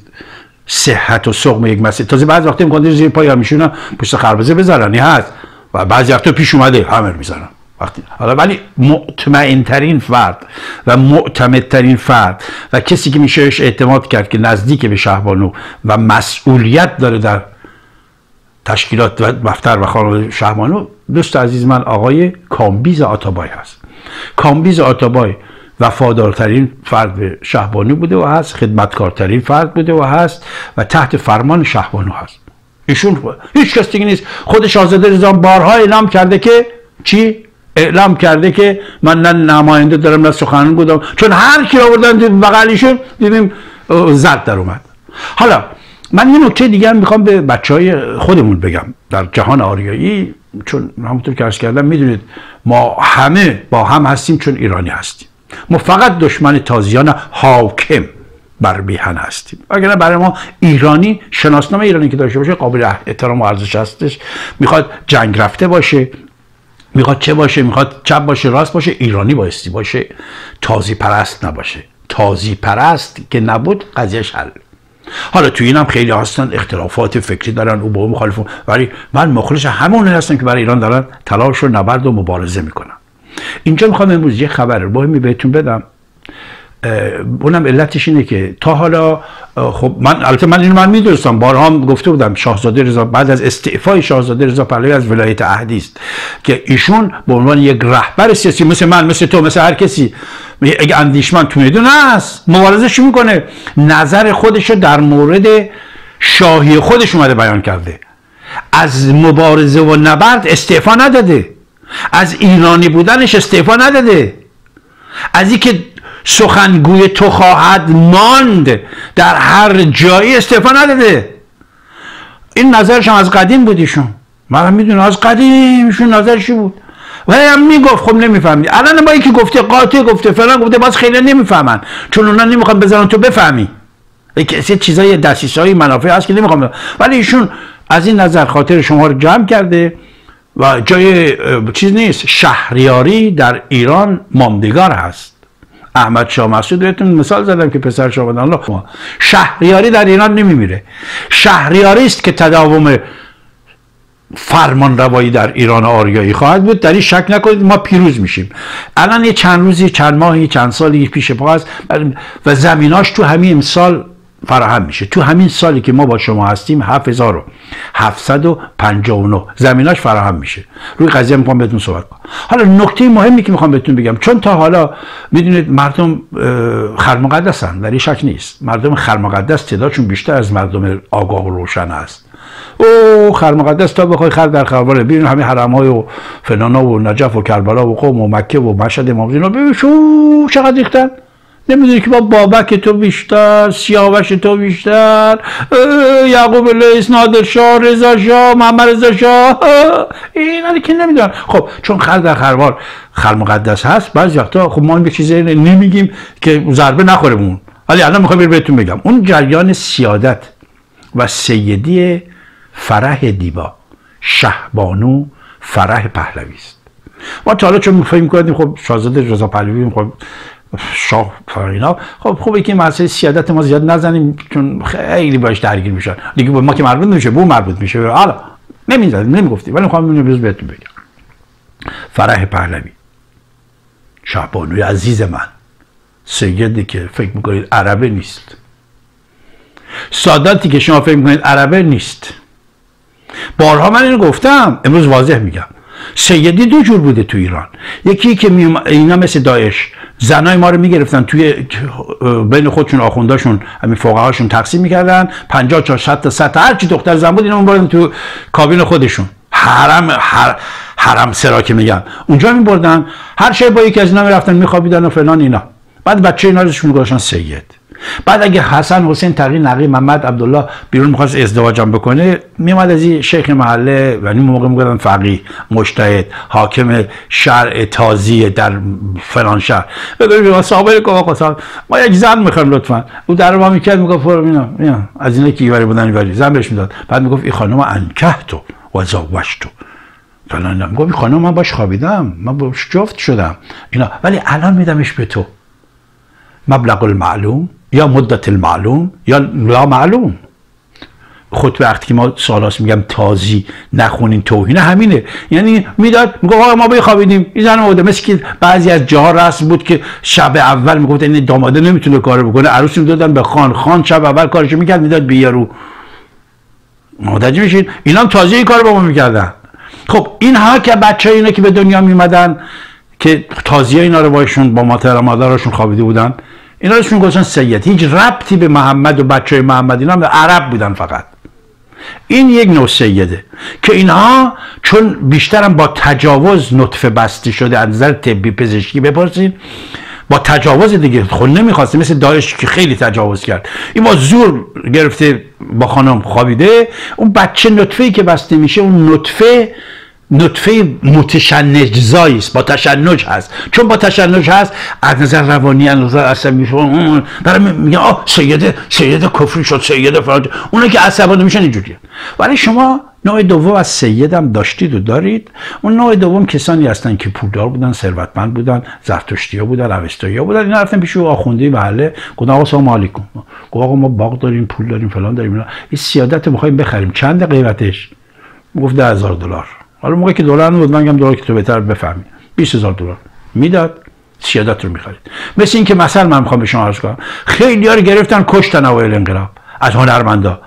صحت و سقم یک مسئله. تازه بعضی وقتی امکان زیر پای میشونن پشت خربزه بذارن، هست و بعضی وقتا پیش اومده همه میذارن وقتی. حالا ولی مطمئن ترین فرد و معتمدترین فرد و کسی که میشه اعتماد کرد که نزدیک به شهبانو و مسئولیت داره در تشکیلات و دفتر و خانواده شهبانو، دوست عزیز من آقای کامبیز آتابای هست. کامبیز آتابای وفادارترین فرد به شهبانو بوده و هست، خدمتکارترین فرد بوده و هست و تحت فرمان شهبانو هست. ایشون هیچ کس دیگه نیست. خود شاهزاده رضا بارها اعلام کرده که چی؟ اعلام کرده که من نه نماینده دارم نه سخنران بودم، چون هر کی آوردن بغلیشون دیدیم زد در اومد. حالا من یه نکته دیگه هم میخوام به بچهای خودمون بگم در جهان آریایی، چون همونطور که عرض کردم میدونید ما همه با هم هستیم چون ایرانی هستیم. ما فقط دشمن تازیان حاکم بر میهن هستیم. اگر برای ما ایرانی، شناسنامه ایرانی که داشته باشه قابل احترام و ارزش هستش. میخواد جنگ رفته باشه، میخواد چه باشه، میخواد چپ باشه راست باشه، ایرانی بایستی باشه، تازی پرست نباشه. تازی پرست که نبود قضیهش حل. حالا تو اینم خیلی هستن اختلافات فکری دارن، او با مخالفون، ولی من مخلص همون هستم که برای ایران دارن تلاش و نبرد و مبارزه میکنن. اینجا میخوام امروز یه خبر مهمی بهتون بدم. اونم علتش اینه که تا حالا خب البته من اینو میدونستم، بارها هم گفته بودم، شاهزاده رضا بعد از استعفای شاهزاده رضا پهلوی از ولایت عهدی است که ایشون به عنوان یک رهبر سیاسی مثل من، مثل تو، مثل هر کسی، اگه اندیشمند تو میدون هست مبارزهش میکنه، نظر خودشو در مورد شاهی خودش اومده بیان کرده. از مبارزه و نبرد استعفا نداده، از ایرانی بودنش استعفا نداده، از اینکه سخنگوی تو خواهد ماند در هر جایی استعفا نداده. این نظرش هم از قدیم بود ایشون، من میدونم از قدیم ایشون نظرشی بود ولی هم میگفت خب نمیفهمی. الان با اینکه گفته قاطع گفته فلان گفته باز خیلی نمیفهمن، چون اونا نمیخوان بذارن تو بفهمی. یه چیزای دسیسای منافع هست که نمیخوام، ولی ایشون از این نظر خاطر شما رو جمع کرده و جای چیز نیست. شهریاری در ایران ماندگار هست. احمد شاه مسعود بهتون مثال زدم که پسر شاه الله، شهریاری در ایران نمیمیره. شهریاری است که تداوم فرمان روایی در ایران آریایی خواهد بود. در این شک نکنید، ما پیروز میشیم. الان یه چند روزی، چند ماهی، چند سالی پیش پا است و زمیناش تو همین امسال فراهم میشه. تو همین سالی که ما با شما هستیم 7759 زمیناش فراهم میشه. روی قضیه میخوام بهتون صحبت کنم. حالا نکته مهمی که میخوام بهتون بگم، چون تا حالا میدونید مردم خرمقدسن، در این شک نیست، مردم خرمقدس تعدادشون بیشتر از مردم آگاه و روشن است. او خرمقدس تا بخوای خر در خرباره ببین، همین حرم‌های و فلانا و نجف و کربلا و قم و مکه و مشهد امام زین ببین چقدر ریختن. نمیدونی که با بابک تو بیشتر، سیاوش تو بیشتر، یعقوب لیث، نادر شاه، رضا شاه، محمد رضا شاه، اینا که نمیدونن. خب چون خر در خروار خر مقدس هست، بعضی وقتا خب ما این به چیزی نمیگیم که ضربه نخوره بهمون. ولی الان میخوام بهتون بگم اون جریان سیادت و سیدی فرح دیبا شهبانو فرح پهلوی است. ما تا حالا چون فکر می‌کردیم خب شاهزاده رضا پهلوی خب شاه فرینا خب خوبه که مسئله سیادت ما زیاد نزنیم چون خیلی باش درگیر میشن دیگه. ما که مربوط نمیشه بو مربوط میشه. حالا نمیزدیم نمیگفتیم ولی میخوام اینو روز بهتون بگم. فرح پهلوی، شهبانوی عزیز من، سیدی که فکر میکنید عربه نیست، ساداتی که شما فکر میکنید عربه نیست. بارها من اینو گفتم، امروز واضح میگم. سیدی دو جور بوده تو ایران. یکی که اینا مثل داعش زنای ما رو میگرفتن توی بین خودشون آخونداشون همین فقهاشون تقسیم میکردن 50 تا 100 تا 100 هر چی دختر زن بود اینا میبردن تو کابین خودشون، حرم سرا که میگن، اونجا میبردن هر شب با یکی از اینا میرفتن میخوابیدن و فلان اینا. بعد بچه اینا روشون گذاشتن سید. بعد اگه حسن حسین تقی نقی محمد عبدالله بیرون میخواست ازدواجم بکنه میومد از این شیخ محله و این موقع میگفتن فقیه مجتهد حاکم شرع تازی در فلان شهر بگویم صاحب آقا ما یک زن میخوایم لطفا. او در ما میکرد میگفت اینا از اینا که ایوری بودن ایوری زن بهش میداد. بعد میگفت این خانم انکحتو و زوجتو فلان. میگفت این خانم من باش خوابیدم، من باش جفت شدم اینا، ولی الان میدمش به تو مبلغ المعلوم یا مدت المعلوم یا لا معلوم. خود وقتی که ما سالاس میگم تازی نخونین توهین همینه. یعنی میداد میگه آقا ما بخوابیدیم این زن بوده. مثل که بعضی از جاها رسم بود که شب اول میگفت این داماده نمیتونه کارو بکنه، عروس میدادن به خان شب اول کارشو میکرد میداد به یارو. متوجه میشین؟ اینا هم تازی این کارو با ما میکردن. خب اینها که بچه‌ها اینا که به دنیا میمدن که تازیه اینا رو باشون با مادرشون خوابیده بودن، اینا روشون گذاشتن سید. هیچ ربطی به محمد و بچه محمد اینا به عرب بودن فقط. این یک نوع سیده که اینها چون بیشترم با تجاوز نطفه بسته شده از نظر طبی پزشکی بپرسید با تجاوز دیگه خود نمیخواسته، مثل داعش که خیلی تجاوز کرد. این با زور گرفته با خانم خوابیده، اون بچه نطفه‌ای که بسته میشه اون نطفه متشنجزایی است، با تشنج هست. چون با تشنج هست از نظر روانی از نظر عصبی میگن سید کفری شد، سید فرانج، اونا که عصبانی میشن اینجوریه. ولی شما نوع دوم از سید هم داشتید و دارید. اون نوع دوم کسانی هستن که پولدار بودن، ثروتمند بودن، زرتشتی‌ها بودن، اوستایی‌ها بودن. اینا رفتن پیش آخوندی محله گفتن آقا سلام علیکم، گفت آقا ما باغ داریم، پول داریم، فلان داریم، این سیادت رو می‌خوایم بخریم، چند قیمتش؟ گفت $10,000. حالا موقعی که دلار بود من میگم دلار که تو بهتر بفهمی $20,000 میداد، سیادت رو می‌خرید. مثل این که مثلا من می‌خوام به شما عرض کنم خیلی‌ها رو گرفتن کشتن اوایل انقلاب از هنرمندا.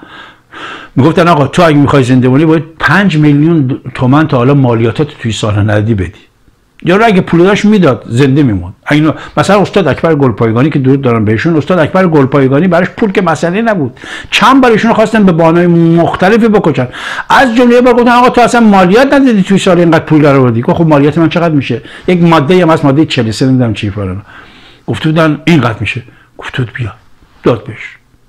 میگفتن آقا تو اگه میخوای زنده بمونی باید 5 میلیون تومان تا حالا مالیاتات توی سال ندی بدی. یا اگه پول داشت میداد زنده میموند. مثلا استاد اکبر گلپایگانی که درود دارم بهشون، استاد اکبر گلپایگانی براش پول که مسئله نبود، چند بار ایشون خواستن به بهانه‌های مختلفی بکشن. از جمله بار گفتن آقا تو اصلا مالیات ندادی توی سال اینقدر پول در آوردی. خب مالیات من چقدر میشه؟ یک ماده هم از ماده 43 نمیدونم چی فلان. گفت بودن اینقدر میشه. گفت بیا داد بهش.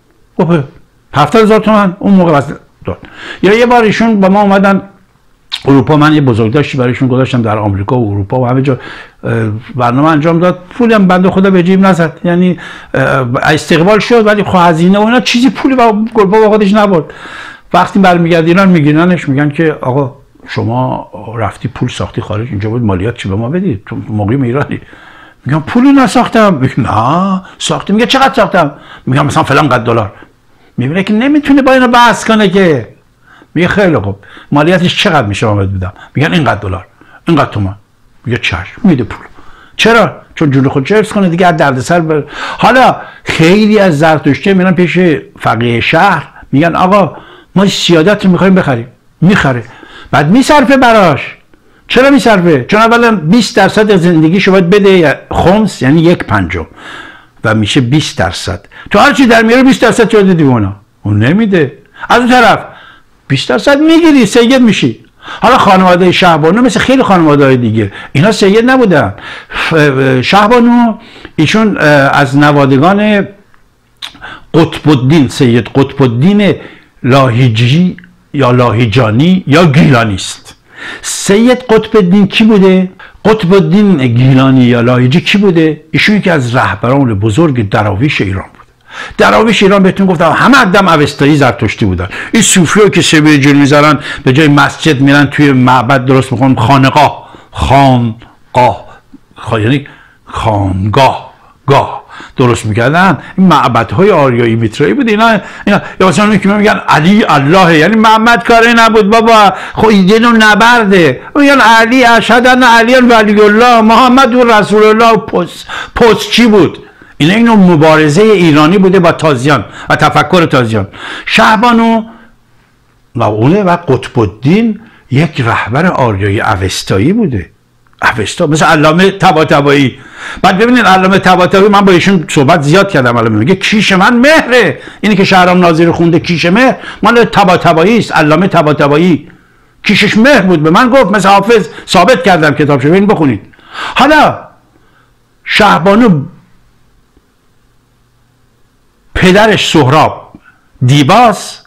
خب 70,000 تومان اون موقع واسه داد. یا یه بار ایشون با ما اومدن اروپا، من یه بزرگداشتی برایشون گذاشتم در آمریکا و اروپا و همه جا برنامه انجام داد، پولم بنده خدا به جیب نزد، یعنی استقبال شد ولی خب هزینه و اینا چیزی پولی با گلپا با خودش نبرد. وقتی برمیگرد ایران میگیرنش میگن که آقا شما رفتی پول ساختی خارج، اینجا بود مالیات چی به ما بدید، تو مقیم ایرانی. میگم پولی نساختم. میگم نه ساختم. میگه چقدر ساختم؟ میگم مثلا فلان قد دلار. میبینه که نمیتونه با اینا بحث کنه که. میگه خیلی خوب مالیاتش چقدر میشه من بدم؟ میگن اینقدر دلار، اینقدر تومان. میگه چشم، میده پول. چرا؟ چون جون خودش حفظ کنه دیگه، از دردسر حالا خیلی از زرتشتی میرن پیش فقیه شهر میگن آقا ما سیادت رو میخوایم بخریم. میخره، بعد میصرفه براش. چرا میصرفه؟ چون اولا 20% زندگیشو باید بده خمس، یعنی 1/5 و میشه 20%. تو هر چی در میاره 20% چه دادی اونا؟ اون نمیده. از اون طرف 20% میگیری سید میشی. حالا خانواده شهبانو مثل خیلی خانواده دیگه اینا سید نبودن. شهبانو ایشون از نوادگان قطب الدین، سید قطب الدین لاهیجی یا لاهیجانی یا گیلانی است. سید قطب الدین کی بوده؟ قطب الدین گیلانی یا لاهیجی کی بوده؟ ایشون یکی از رهبران بزرگ دراویش ایران بود. دراویش ایران بهتون گفتم همه آدم اوستایی زرتشتی بودن. این صوفی‌ها که سبیل جون میذارن به جای مسجد میرن توی معبد درست میکنن، خانقاه یعنی خانگاه درست میکردن. این معبدهای آریایی میترایی بود. اینا یا مثلا که میگن علی الله، یعنی محمد کاری نبود بابا، خب یه نوع نبرده. میگن علی اشهد ان علی ولی الله محمد و رسول الله. پس چی بود؟ این نوع مبارزه ایرانی بوده با تازیان و تفکر تازیان. شهبانو و قطب الدین یک رهبر آریایی اوستایی بوده. اوستا مثل علامه طباطبایی. بعد ببینید علامه طباطبایی، من با ایشون صحبت زیاد کردم، علامه میگه کیش من مهره. اینی که شهرام ناظری خونده کیش مهر مال طباطبایی است. علامه طباطبایی کیشش مهر بود. به من گفت، مثل حافظ ثابت کردم کتابشو، ببین بخونید. حالا شهبانو پدرش سهراب دیباس،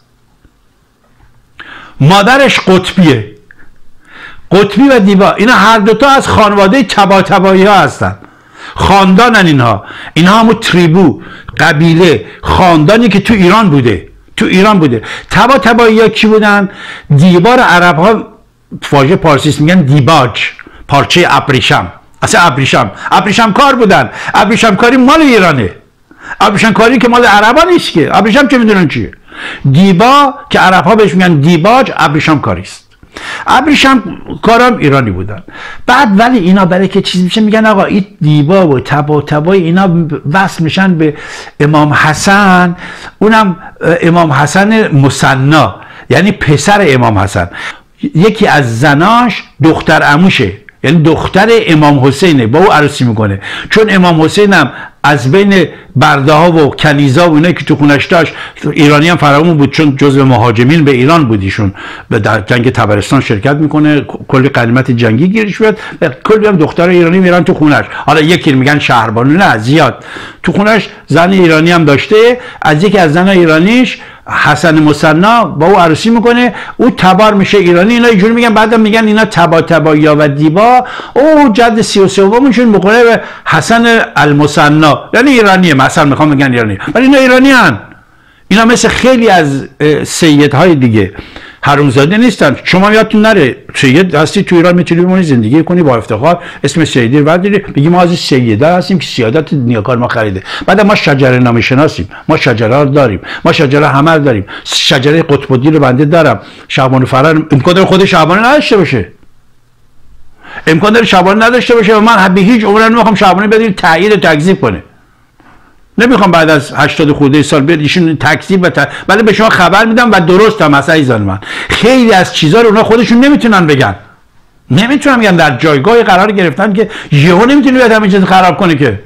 مادرش قطبیه. قطبی و دیبا اینا هر دوتا از خانواده طباطبایی ها هستن. خاندانن اینها همون تریبو، قبیله، خاندانی که تو ایران بوده. طباطبایی ها کی بودن؟ دیبا رو عرب ها واژه پارسیست میگن دیباج، پارچه ابریشم. اصلا ابریشم کار بودن. ابریشم کاری مال ایرانه. ابریشم کاری که مال عربا نیست که. ابریشم چه میدونن چیه؟ دیبا که عرب ها بهش میگن دیباج، ابریشم کاریست. ابریشم کارم ایرانی بودن. بعد ولی اینا برای که چیز میشه میگن آقا این دیبا و طباطبایی اینا وصل میشن به امام حسن. اونم امام حسن مثنا، یعنی پسر امام حسن. یکی از زناش دختر عموشه، یعنی دختر امام حسینه، با او عروسی میکنه. چون امام حسین هم از بین برده ها و کنیزا و اینایی که تو خونش داشت، ایرانی هم فراوون بود چون جزو مهاجمین به ایران بود. ایشون در جنگ تبرستان شرکت میکنه، کلی غنیمت جنگی گیرش میاد، کلی هم دختر ایرانی میرن تو خونش. حالا یکی میگن شهربانو، نه زیاد، تو خونش زن ایرانی هم داشته. از یکی از زن ایرانیش حسن مثنا با او عروسی میکنه، او تبار میشه ایرانی. اینا اینجوری میگن، بعدم میگن اینا طباطبایی و دیبا او جد 33مشون میخوره به حسن المثنا، یعنی ایرانیه. مثلا میخوام بگن ایرانی، ولی اینا ایرانی هن. اینا مثل خیلی از سیدهای دیگه حرومزاده نیستن. شما یادتون نره سید هستی تو ایران، میتونی بمونی زندگی کنی با افتخار، اسم سیدی رو برداری بگی ما از سیده هستیم که سیادت نیاکار ما خریده. بعد ما شجره نام شناسیم، ما شجره رو داریم، ما شجره همه رو داریم. شجره قطب الدین رو بنده دارم. شعبان فرار امکان داره خود شعبان نداشته باشه، امکان داره شعبان نداشته باشه و من به هیچ عنوان نمیخوام شعبان بدین تایید و تکذیب کنه. نمیخوام بعد از 80 خورده سال بیاد ایشون تکذیب ولی به شما خبر میدم و درست هم از عزیزان من، خیلی از چیزا رو اونا خودشون نمیتونن بگن، نمیتونن در جایگاه قرار گرفتن که یهو نمیتونه بیاد همین چیز خراب کنه. که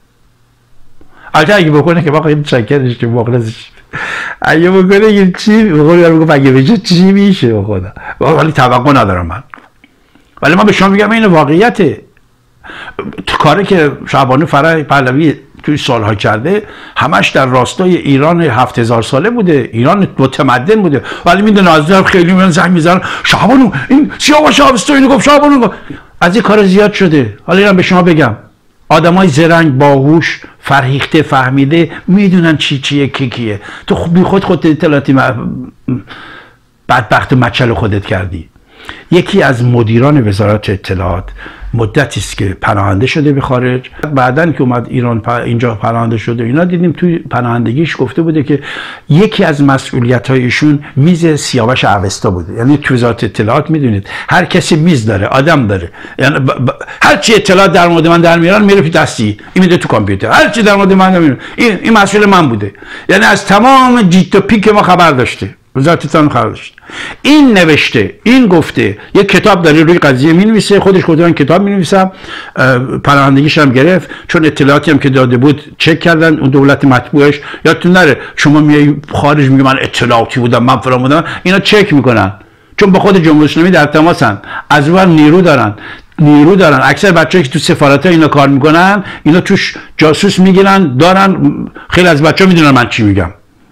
البته اگه بکنه که واقعا متشکرش که مخلصش، اگه بکنه یه چی بگم اگه بشه چی میشه به خدا، ولی توقع ندارم من. ولی من به شما میگم این واقعیته. کاری که شعبان فرح پهلوی توی سالها کرده همش در راستای ایران 7000 ساله بوده، ایران متمدن بوده. ولی میدونه از در خیلی میان زنگ میزنن شعبانو این سیاوش اوستایی گفت، شعبانو از این کار زیاد شده. حالا اینم به شما بگم، آدمای زرنگ، باهوش، فرهیخته، فهمیده میدونن چیه کیه. تو بی خود اطلاعاتی بدبخت مچل خودت کردی. یکی از مدیران وزارت اطلاعات مدتی است که پناهنده شده به خارج. بعدن که اومد ایران اینجا پناهنده شده اینا، دیدیم توی پناهندگیش گفته بوده که یکی از مسئولیت‌های ایشون میز سیاوش اوستا بوده. یعنی تو وزارت اطلاعات میدونید هر کسی میز داره، آدم داره، یعنی هر چی اطلاعات در مورد من در میارن میره تو دستی، این میده تو کامپیوتر، هر چی در مورد من میاره این مسئول من بوده. یعنی از تمام جیت و پیک ما خبر داشته، وزارت اطلاعات خبر داشته. این نوشته، این گفته، یک کتاب داره روی قضیه مینویسه، خودش گفته من کتاب مینویسم. پناهندگیش هم گرفت چون اطلاعاتی هم که داده بود چک کردن اون دولت مطبوعش. یادتون نره شما میای خارج میگه من اطلاعاتی بودم، من فلان بودم، اینا چک میکنن چون با خود جمهوری اسلامی در تماسن، از اون نیرو دارن. اکثر بچه‌ها که تو سفارت‌ها اینا کار میکنن اینا توش جاسوس میگیرن دارن. خیلی از بچه‌ها میدونن من چی میگم،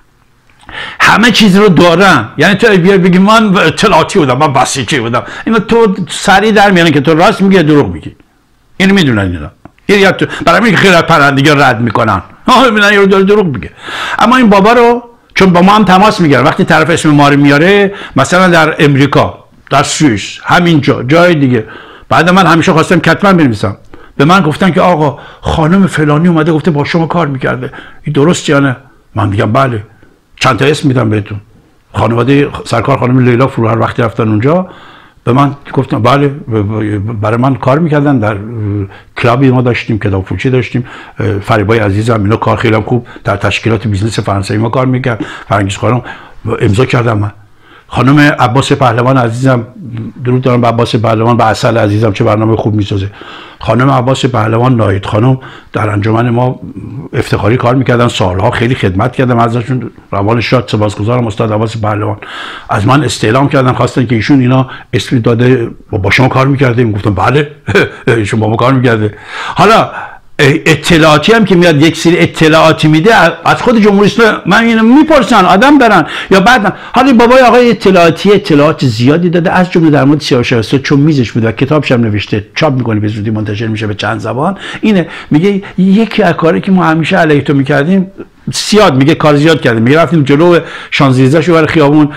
همه چیز رو دارن. یعنی تو بیا بگی من اطلاعاتی بودم، من بسیجی بودم، اینا تو سریع در میانن که تو راست میگی دروغ میگی. اینو میدونن اینا. برای همین خیلی از پرندگان رد میکنن، میبینن یارو داره دروغ میگه. اما این بابا رو چون با ما هم تماس میگیره، وقتی طرف اسم ما رو میاره، مثلا در امریکا، در سوئیس، همینجا، جای دیگه، بعد من همیشه خواستم کتبا بنویسم، به من گفتن که آقا خانم فلانی اومده گفته با شما کار میکرده، این درست یا نه؟ من میگم بله، چند تا اسم میدم بهتون. خانواده سرکار خانم لیلا فروهر وقتی رفتن اونجا به من گفتن بله، برای من کار میکردن، در کلابی ما داشتیم، کتاب فروشی داشتیم، فریبای عزیزم اینا کار خیلی خوب در تشکیلات بیزنس فرانسوی ما کار میکرد، فرنگیز خانم امضا کردم من. خانم عباس پهلوان عزیزم، درود دارم به عباس پهلوان، به عسل عزیزم، چه برنامه خوب میسازه. خانم عباس پهلوان ناهید خانم در انجمن ما افتخاری کار میکردن، سالها خیلی خدمت کردم ازشون، روان شاد، سپاسگزارم. استاد عباس پهلوان از من استعلام کردن، خواستن که ایشون اینا اسمی داده با شما کار میکرده، گفتم بله ایشون با ما کار میکرده. حالا اطلاعاتی هم که میاد یک سری اطلاعاتی میده از خود جمهوری اسلامی، من اینو میپرسن آدم دارن یا بعد حالا بابای آقای اطلاعات زیادی داده، از جمله در مورد سیاوش اوستا، چون میزش بود و کتابش هم نوشته، چاپ میکنه به زودی منتشر میشه به چند زبان. اینه میگه یکی از کاری که ما همیشه علیه تو میکردیم زیاد، میگه کار زیاد کردیم، میگه رفتیم جلو شانزلیزه شو برای خیابون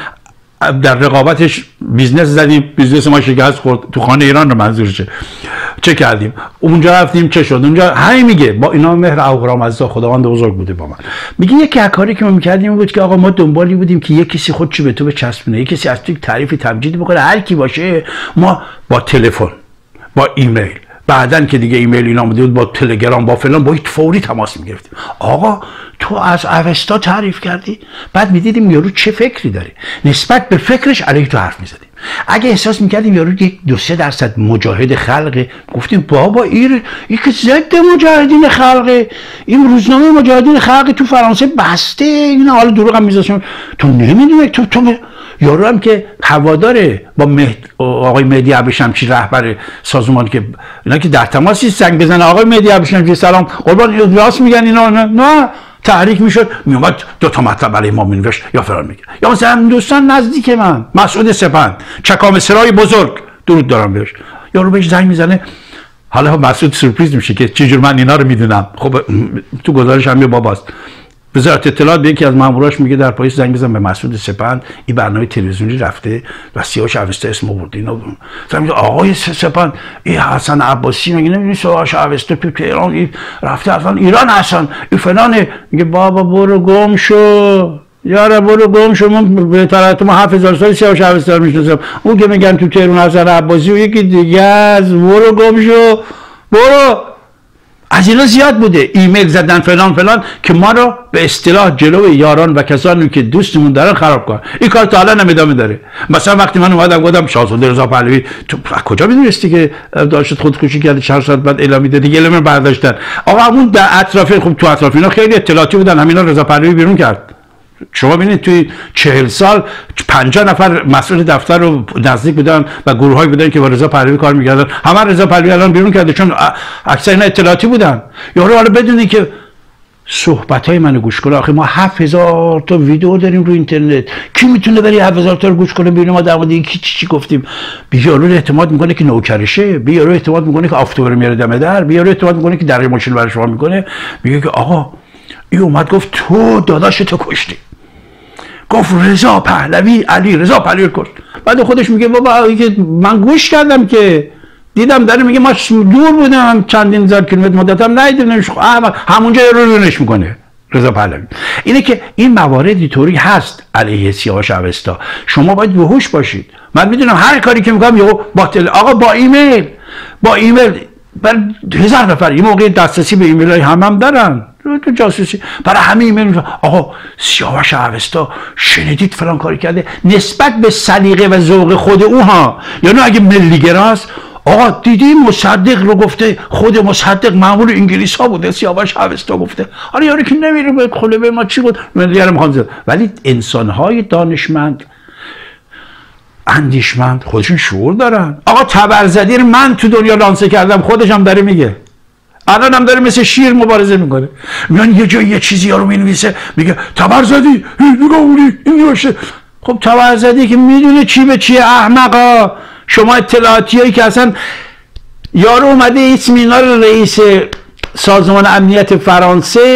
در رقابتش بیزنس زدیم، بیزنس ما شکست خورد، تو خانه ایران رو منظورشه، چه کردیم اونجا، رفتیم چه شد اونجا، همین میگه با اینا مهر اهورام عزیزا خداوند بزرگ بوده با من. میگه یکی از کاری که ما میکردیم بود که آقا ما دنبالی بودیم که یک کسی خودشو به تو بچسبونه، یک کسی از تو تعریف تمجید بکنه، هر کی باشه، ما با تلفن، با ایمیل، بعدن که دیگه ایمیل اینا اومده بود، با تلگرام، با فلان، با فوری تماس میگرفتیم. آقا تو از اوستا تعریف کردی، بعد میدیدیم یارو چه فکری داره، نسبت به فکرش علیه تو حرف میزدیم. اگه احساس میکردیم یارو 2-3% مجاهد خلقه، گفتیم بابا این که ضد مجاهدین خلقه، این روزنامه مجاهدین خلقه تو فرانسه بسته، اینا حالا دروغ هم میذاشتن، تو نمیدونی تو یارو هم که هواداره با آقای مهدی ابریشمچی رهبر سازمان، که اینا که در تماسی زنگ بزنه آقای مهدی ابریشمچی سلام قربان راست میگن اینا، نه تحریک میشد، میومد 2 مطلب برای ما مینوشت یا فلان میگه. یا مثلا دوستان نزدیک من مسعود سپند، چکام سرای بزرگ، درود دارم بهش، یارو بهش زنگ میزنه، حالا مسعود سورپرایز میشه که چجور من اینا رو میدونم. خب تو گزارش هم یه باباست، وزارت اطلاعات به یکی از ماموراش میگه در پاییز زنگ بزن به مسعود سپند، این برنامه تلویزیونی رفته و سیاوش اوستا اسم آورده. اینا میگه آقای سپند این حسن عباسی، میگه نمیدونی سیاوش اوستا تو تهران این رفته اصلا ایران، حسن این فلانه. میگه بابا برو گم شو یارا، برو گم شو، من به طرف ما 7000 سال سیاوش اوستا رو میشناسم، اون که میگن تو تهران حسن عباسی و یکی دیگه است، برو گم شو برو. از اینا زیاد بوده، ایمیل زدن فلان فلان که ما رو به اصطلاح جلوی یاران و کسانی که دوستمون دارن خراب کن. این کار تا الان هم ادامه داره. مثلا وقتی من اومدم گفتم شاهزاده رضا پهلوی، تو کجا میدونستی که داشت خودکشی کرده 4 ساعت بعد اعلام داد دیگه، اعلام برداشتن. آقا اون در اطراف، خب تو اطراف اینا خیلی اطلاعاتی بودن، همینا رضا پهلوی بیرون کرد. شما ببینید توی 40 سال 50 نفر مسئول دفتر رو نزدیک بودن و گروهایی بودن که با رضا پهلوی کار می‌کردن، همه رضا پهلوی الان بیرون کرده چون اکثر اینا اطلاعاتی بودن. یارو حالا بدونی که صحبت‌های منو گوش کنه، آخه ما 7000 تا ویدیو داریم رو اینترنت، کی میتونه بری 7000 تا رو گوش کنه ببینه ما در مورد کی چی گفتیم؟ بیارو اعتماد میکنه که نوکرشه، بیارو اعتماد میکنه که آفتاب رو میاره دم در، بیارو اعتماد میکنه که در ماشین برای شما میکنه، میگه که آقا این اومد گفت تو داداشتو کشتی، گفت رضا پهلوی علی رضا پهلوی کشت. بعد خودش میگه بابا من گوش کردم که دیدم داره میگه ما دور بودم چندین هزار کیلومتر مدتم ندیدم، همونجا رونش میکنه رضا پهلوی. اینه که این مواردی طوری هست علیه سیاوش اوستا، شما باید به هوش باشید. من میدونم هر کاری که میکنم یهو آقا با ایمیل بر 1000 نفر این موقع دسترسی به ایمیل های هم دارن، تو جاسوسی برای همه ایمیل آقا سیاوش اوستا شنیدید فلان کاری کرده، نسبت به سلیقه و ذوق خود او ها، یعنی اگه ملیگراست آقا دیدی مصدق رو گفته، خود مصدق مأمور انگلیس ها بوده، سیاوش اوستا گفته. آره یاری که نمیره به خلبه ما چی بود ملیگرم میخوان زد. ولی انسان های دانشمند اندیشمند خودشون شعور دارن. آقا تبرزدی رو من تو دنیا لانسه کردم، خودش هم داره میگه، الان هم داره مثل شیر مبارزه میکنه. میان یه جایی یه چیزی رو مینویسه میگه تبرزدی نگاه این نوشته. خب تبرزدی که میدونه چی به چیه احمقا. شما اطلاعاتی هایی که اصلا یارو اومده اسم اینا رو رئیس سازمان امنیت فرانسه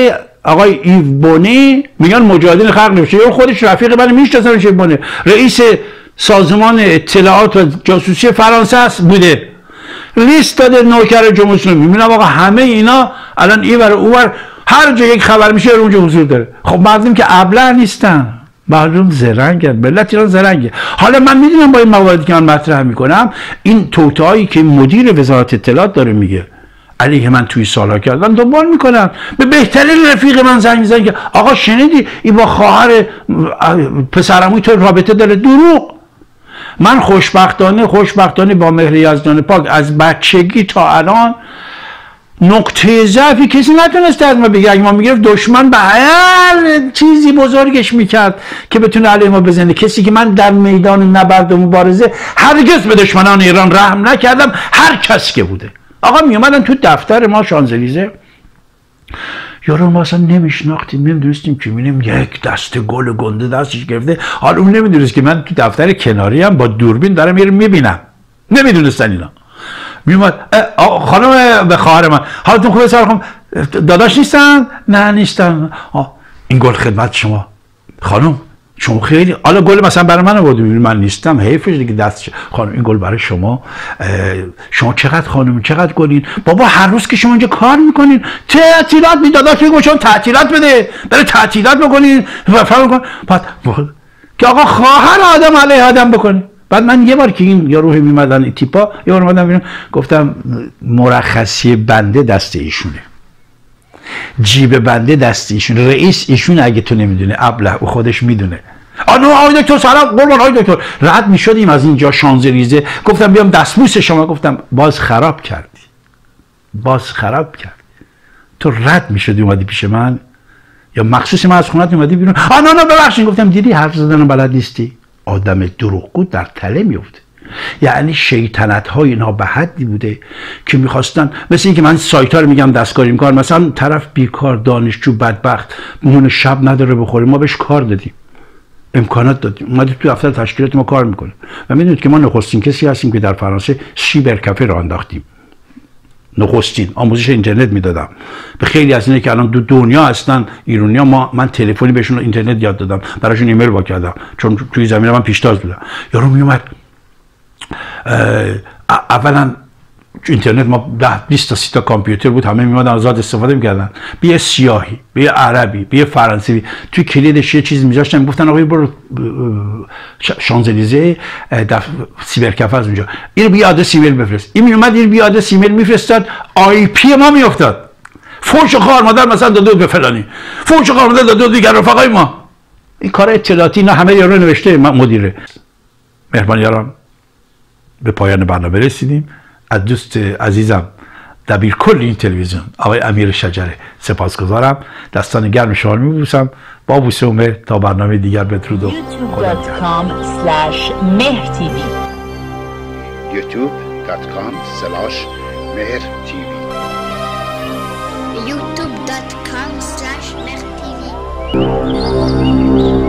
آقای ایو بونه میگن مجاهدین خلق نوشته، یا خودش رفیق من میشناسم ایو بونه، رئیس سازمان اطلاعات و جاسوسی فرانسه است بوده، لیست داده نوکر جمهوری اسلامی. میبینم آقا همه اینا الان اینور اونور هر جا یک خبر میشه اونجا حضور داره. خب مردم که ابله نیستن، مردم زرنگن، ملت ایران زرنگه. حالا من میدونم با این مواردی که من مطرح میکنم، این توطئه‌ای که مدیر وزارت اطلاعات داره میگه علیه من توی سالها کردن، دنبال میکنم. به بهترین رفیق من زنگ میزنن که آقا شنیدی این با خواهر پسرعموی تو رابطه داره؟ دروغ. من خوشبختانه با مهر یزدان پاک از بچگی تا الان نقطه ضعفی کسی نتونسته از ما بگه. اگه ما میگرفت دشمن به هر چیزی بزرگش میکرد که بتونه علیه ما بزنه. کسی که من در میدان نبرد و مبارزه هرگز به دشمنان ایران رحم نکردم، هر کس که بوده. آقا میومدن تو دفتر ما شانزلیزه، یارو ما اصلا نمیشناختیم، نمیدونستیم که میبینیم یک دسته گل گنده دستش گرفته. حالا اون نمیدونست که من تو دفتر کناری هم با دوربین دارم میبینم، نمیدونستن اینا. میومد خانم به خواهر من حالتون خوبه سر خانم؟ داداش نیستن؟ نه نیستن. این گل خدمت شما خانم، شما خیلی حالا گل مثلا برای من آوردید، من نیستم حیفش دیگه دستش. خانم این گل برای شما. شما چقدر خانم چقدر گلین؟ بابا هر روز که شما اینجا کار میکنین تعطیلات میداداش میگم شما تعطیلات بده، برای تعطیلات بکنین فهم کن. بعد که آقا خواهر آدم علیه آدم بکنه. بعد من یه بار که این یارو میمدن این تیپا، یه بار اومدم ببینم، گفتم مرخصی بنده دست ایشونه، جیب بنده دست ایشون، رئیس ایشون. اگه تو نمیدونه ابله او خودش میدونه. آقای دکتر سلام قربان. آقای دکتر رد میشدیم از اینجا شانزلیزه، گفتم بیام دستبوس شما، گفتم باز خراب کردی، تو رد میشدی اومدی پیش من یا مخصوص من از خونت اومدی بیرون؟ نه ببخشید. گفتم دیدی حرف زدن بلد نیستی. آدم دروغگو در تله میفته. یعنی شیطنت های اینا به حدی بوده که میخواستن، مثل اینکه من سایت ها رو میگم دستکاری میکنم، مثلا طرف بیکار دانشجو بدبخت نون شب نداره بخوره، ما بهش کار دادیم، امکانات دادیم، اومدید تو دفتر تشکیلات ما کار میکنه. و میدونید که ما نخستین کسی هستیم که در فرانسه سیبر کافه را انداختیم. نخستین آموزش اینترنت میدادم به خیلی از اینا که الان دو دنیا هستن ایرانیا. من تلفنی بهشون اینترنت یاد دادم، براشون ایمیل وا کردم، چون توی زمینه من پیشتاز بودم. یارو میومد اولا اینترنت ما 20 تا 30 تا کامپیوتر بود، همه میومدن آزاد استفاده میکردن. بیا سیاهی، بیا عربی، بیا فرانسوی، توی کلیدش یه چیز میذاشتن، میگفتن آقا برو شانزلیزه سیبر کافه از اونجا، اینو بیا آدرس ایمیل بفرست. این میومد این بیا آدرس ایمیل میفرستاد، آی پی ما میافتاد. فوش خار مادر مثلا داد به فلانی، فوش خار مادر داد دیگر رفقای ما. این کار اطلاعاتی نه همه یارو نوشته مدیره. مهربان یاران به پایان برنامه رسیدیم. از دوست عزیزم دبیر کل این تلویزیون آقای امیر شجره سپاسگزارم. دستان گرم شما میبوسم. با بوسه و مهر تا برنامه دیگر بدرود و خدا نگهدار. youtube.com/mehrtv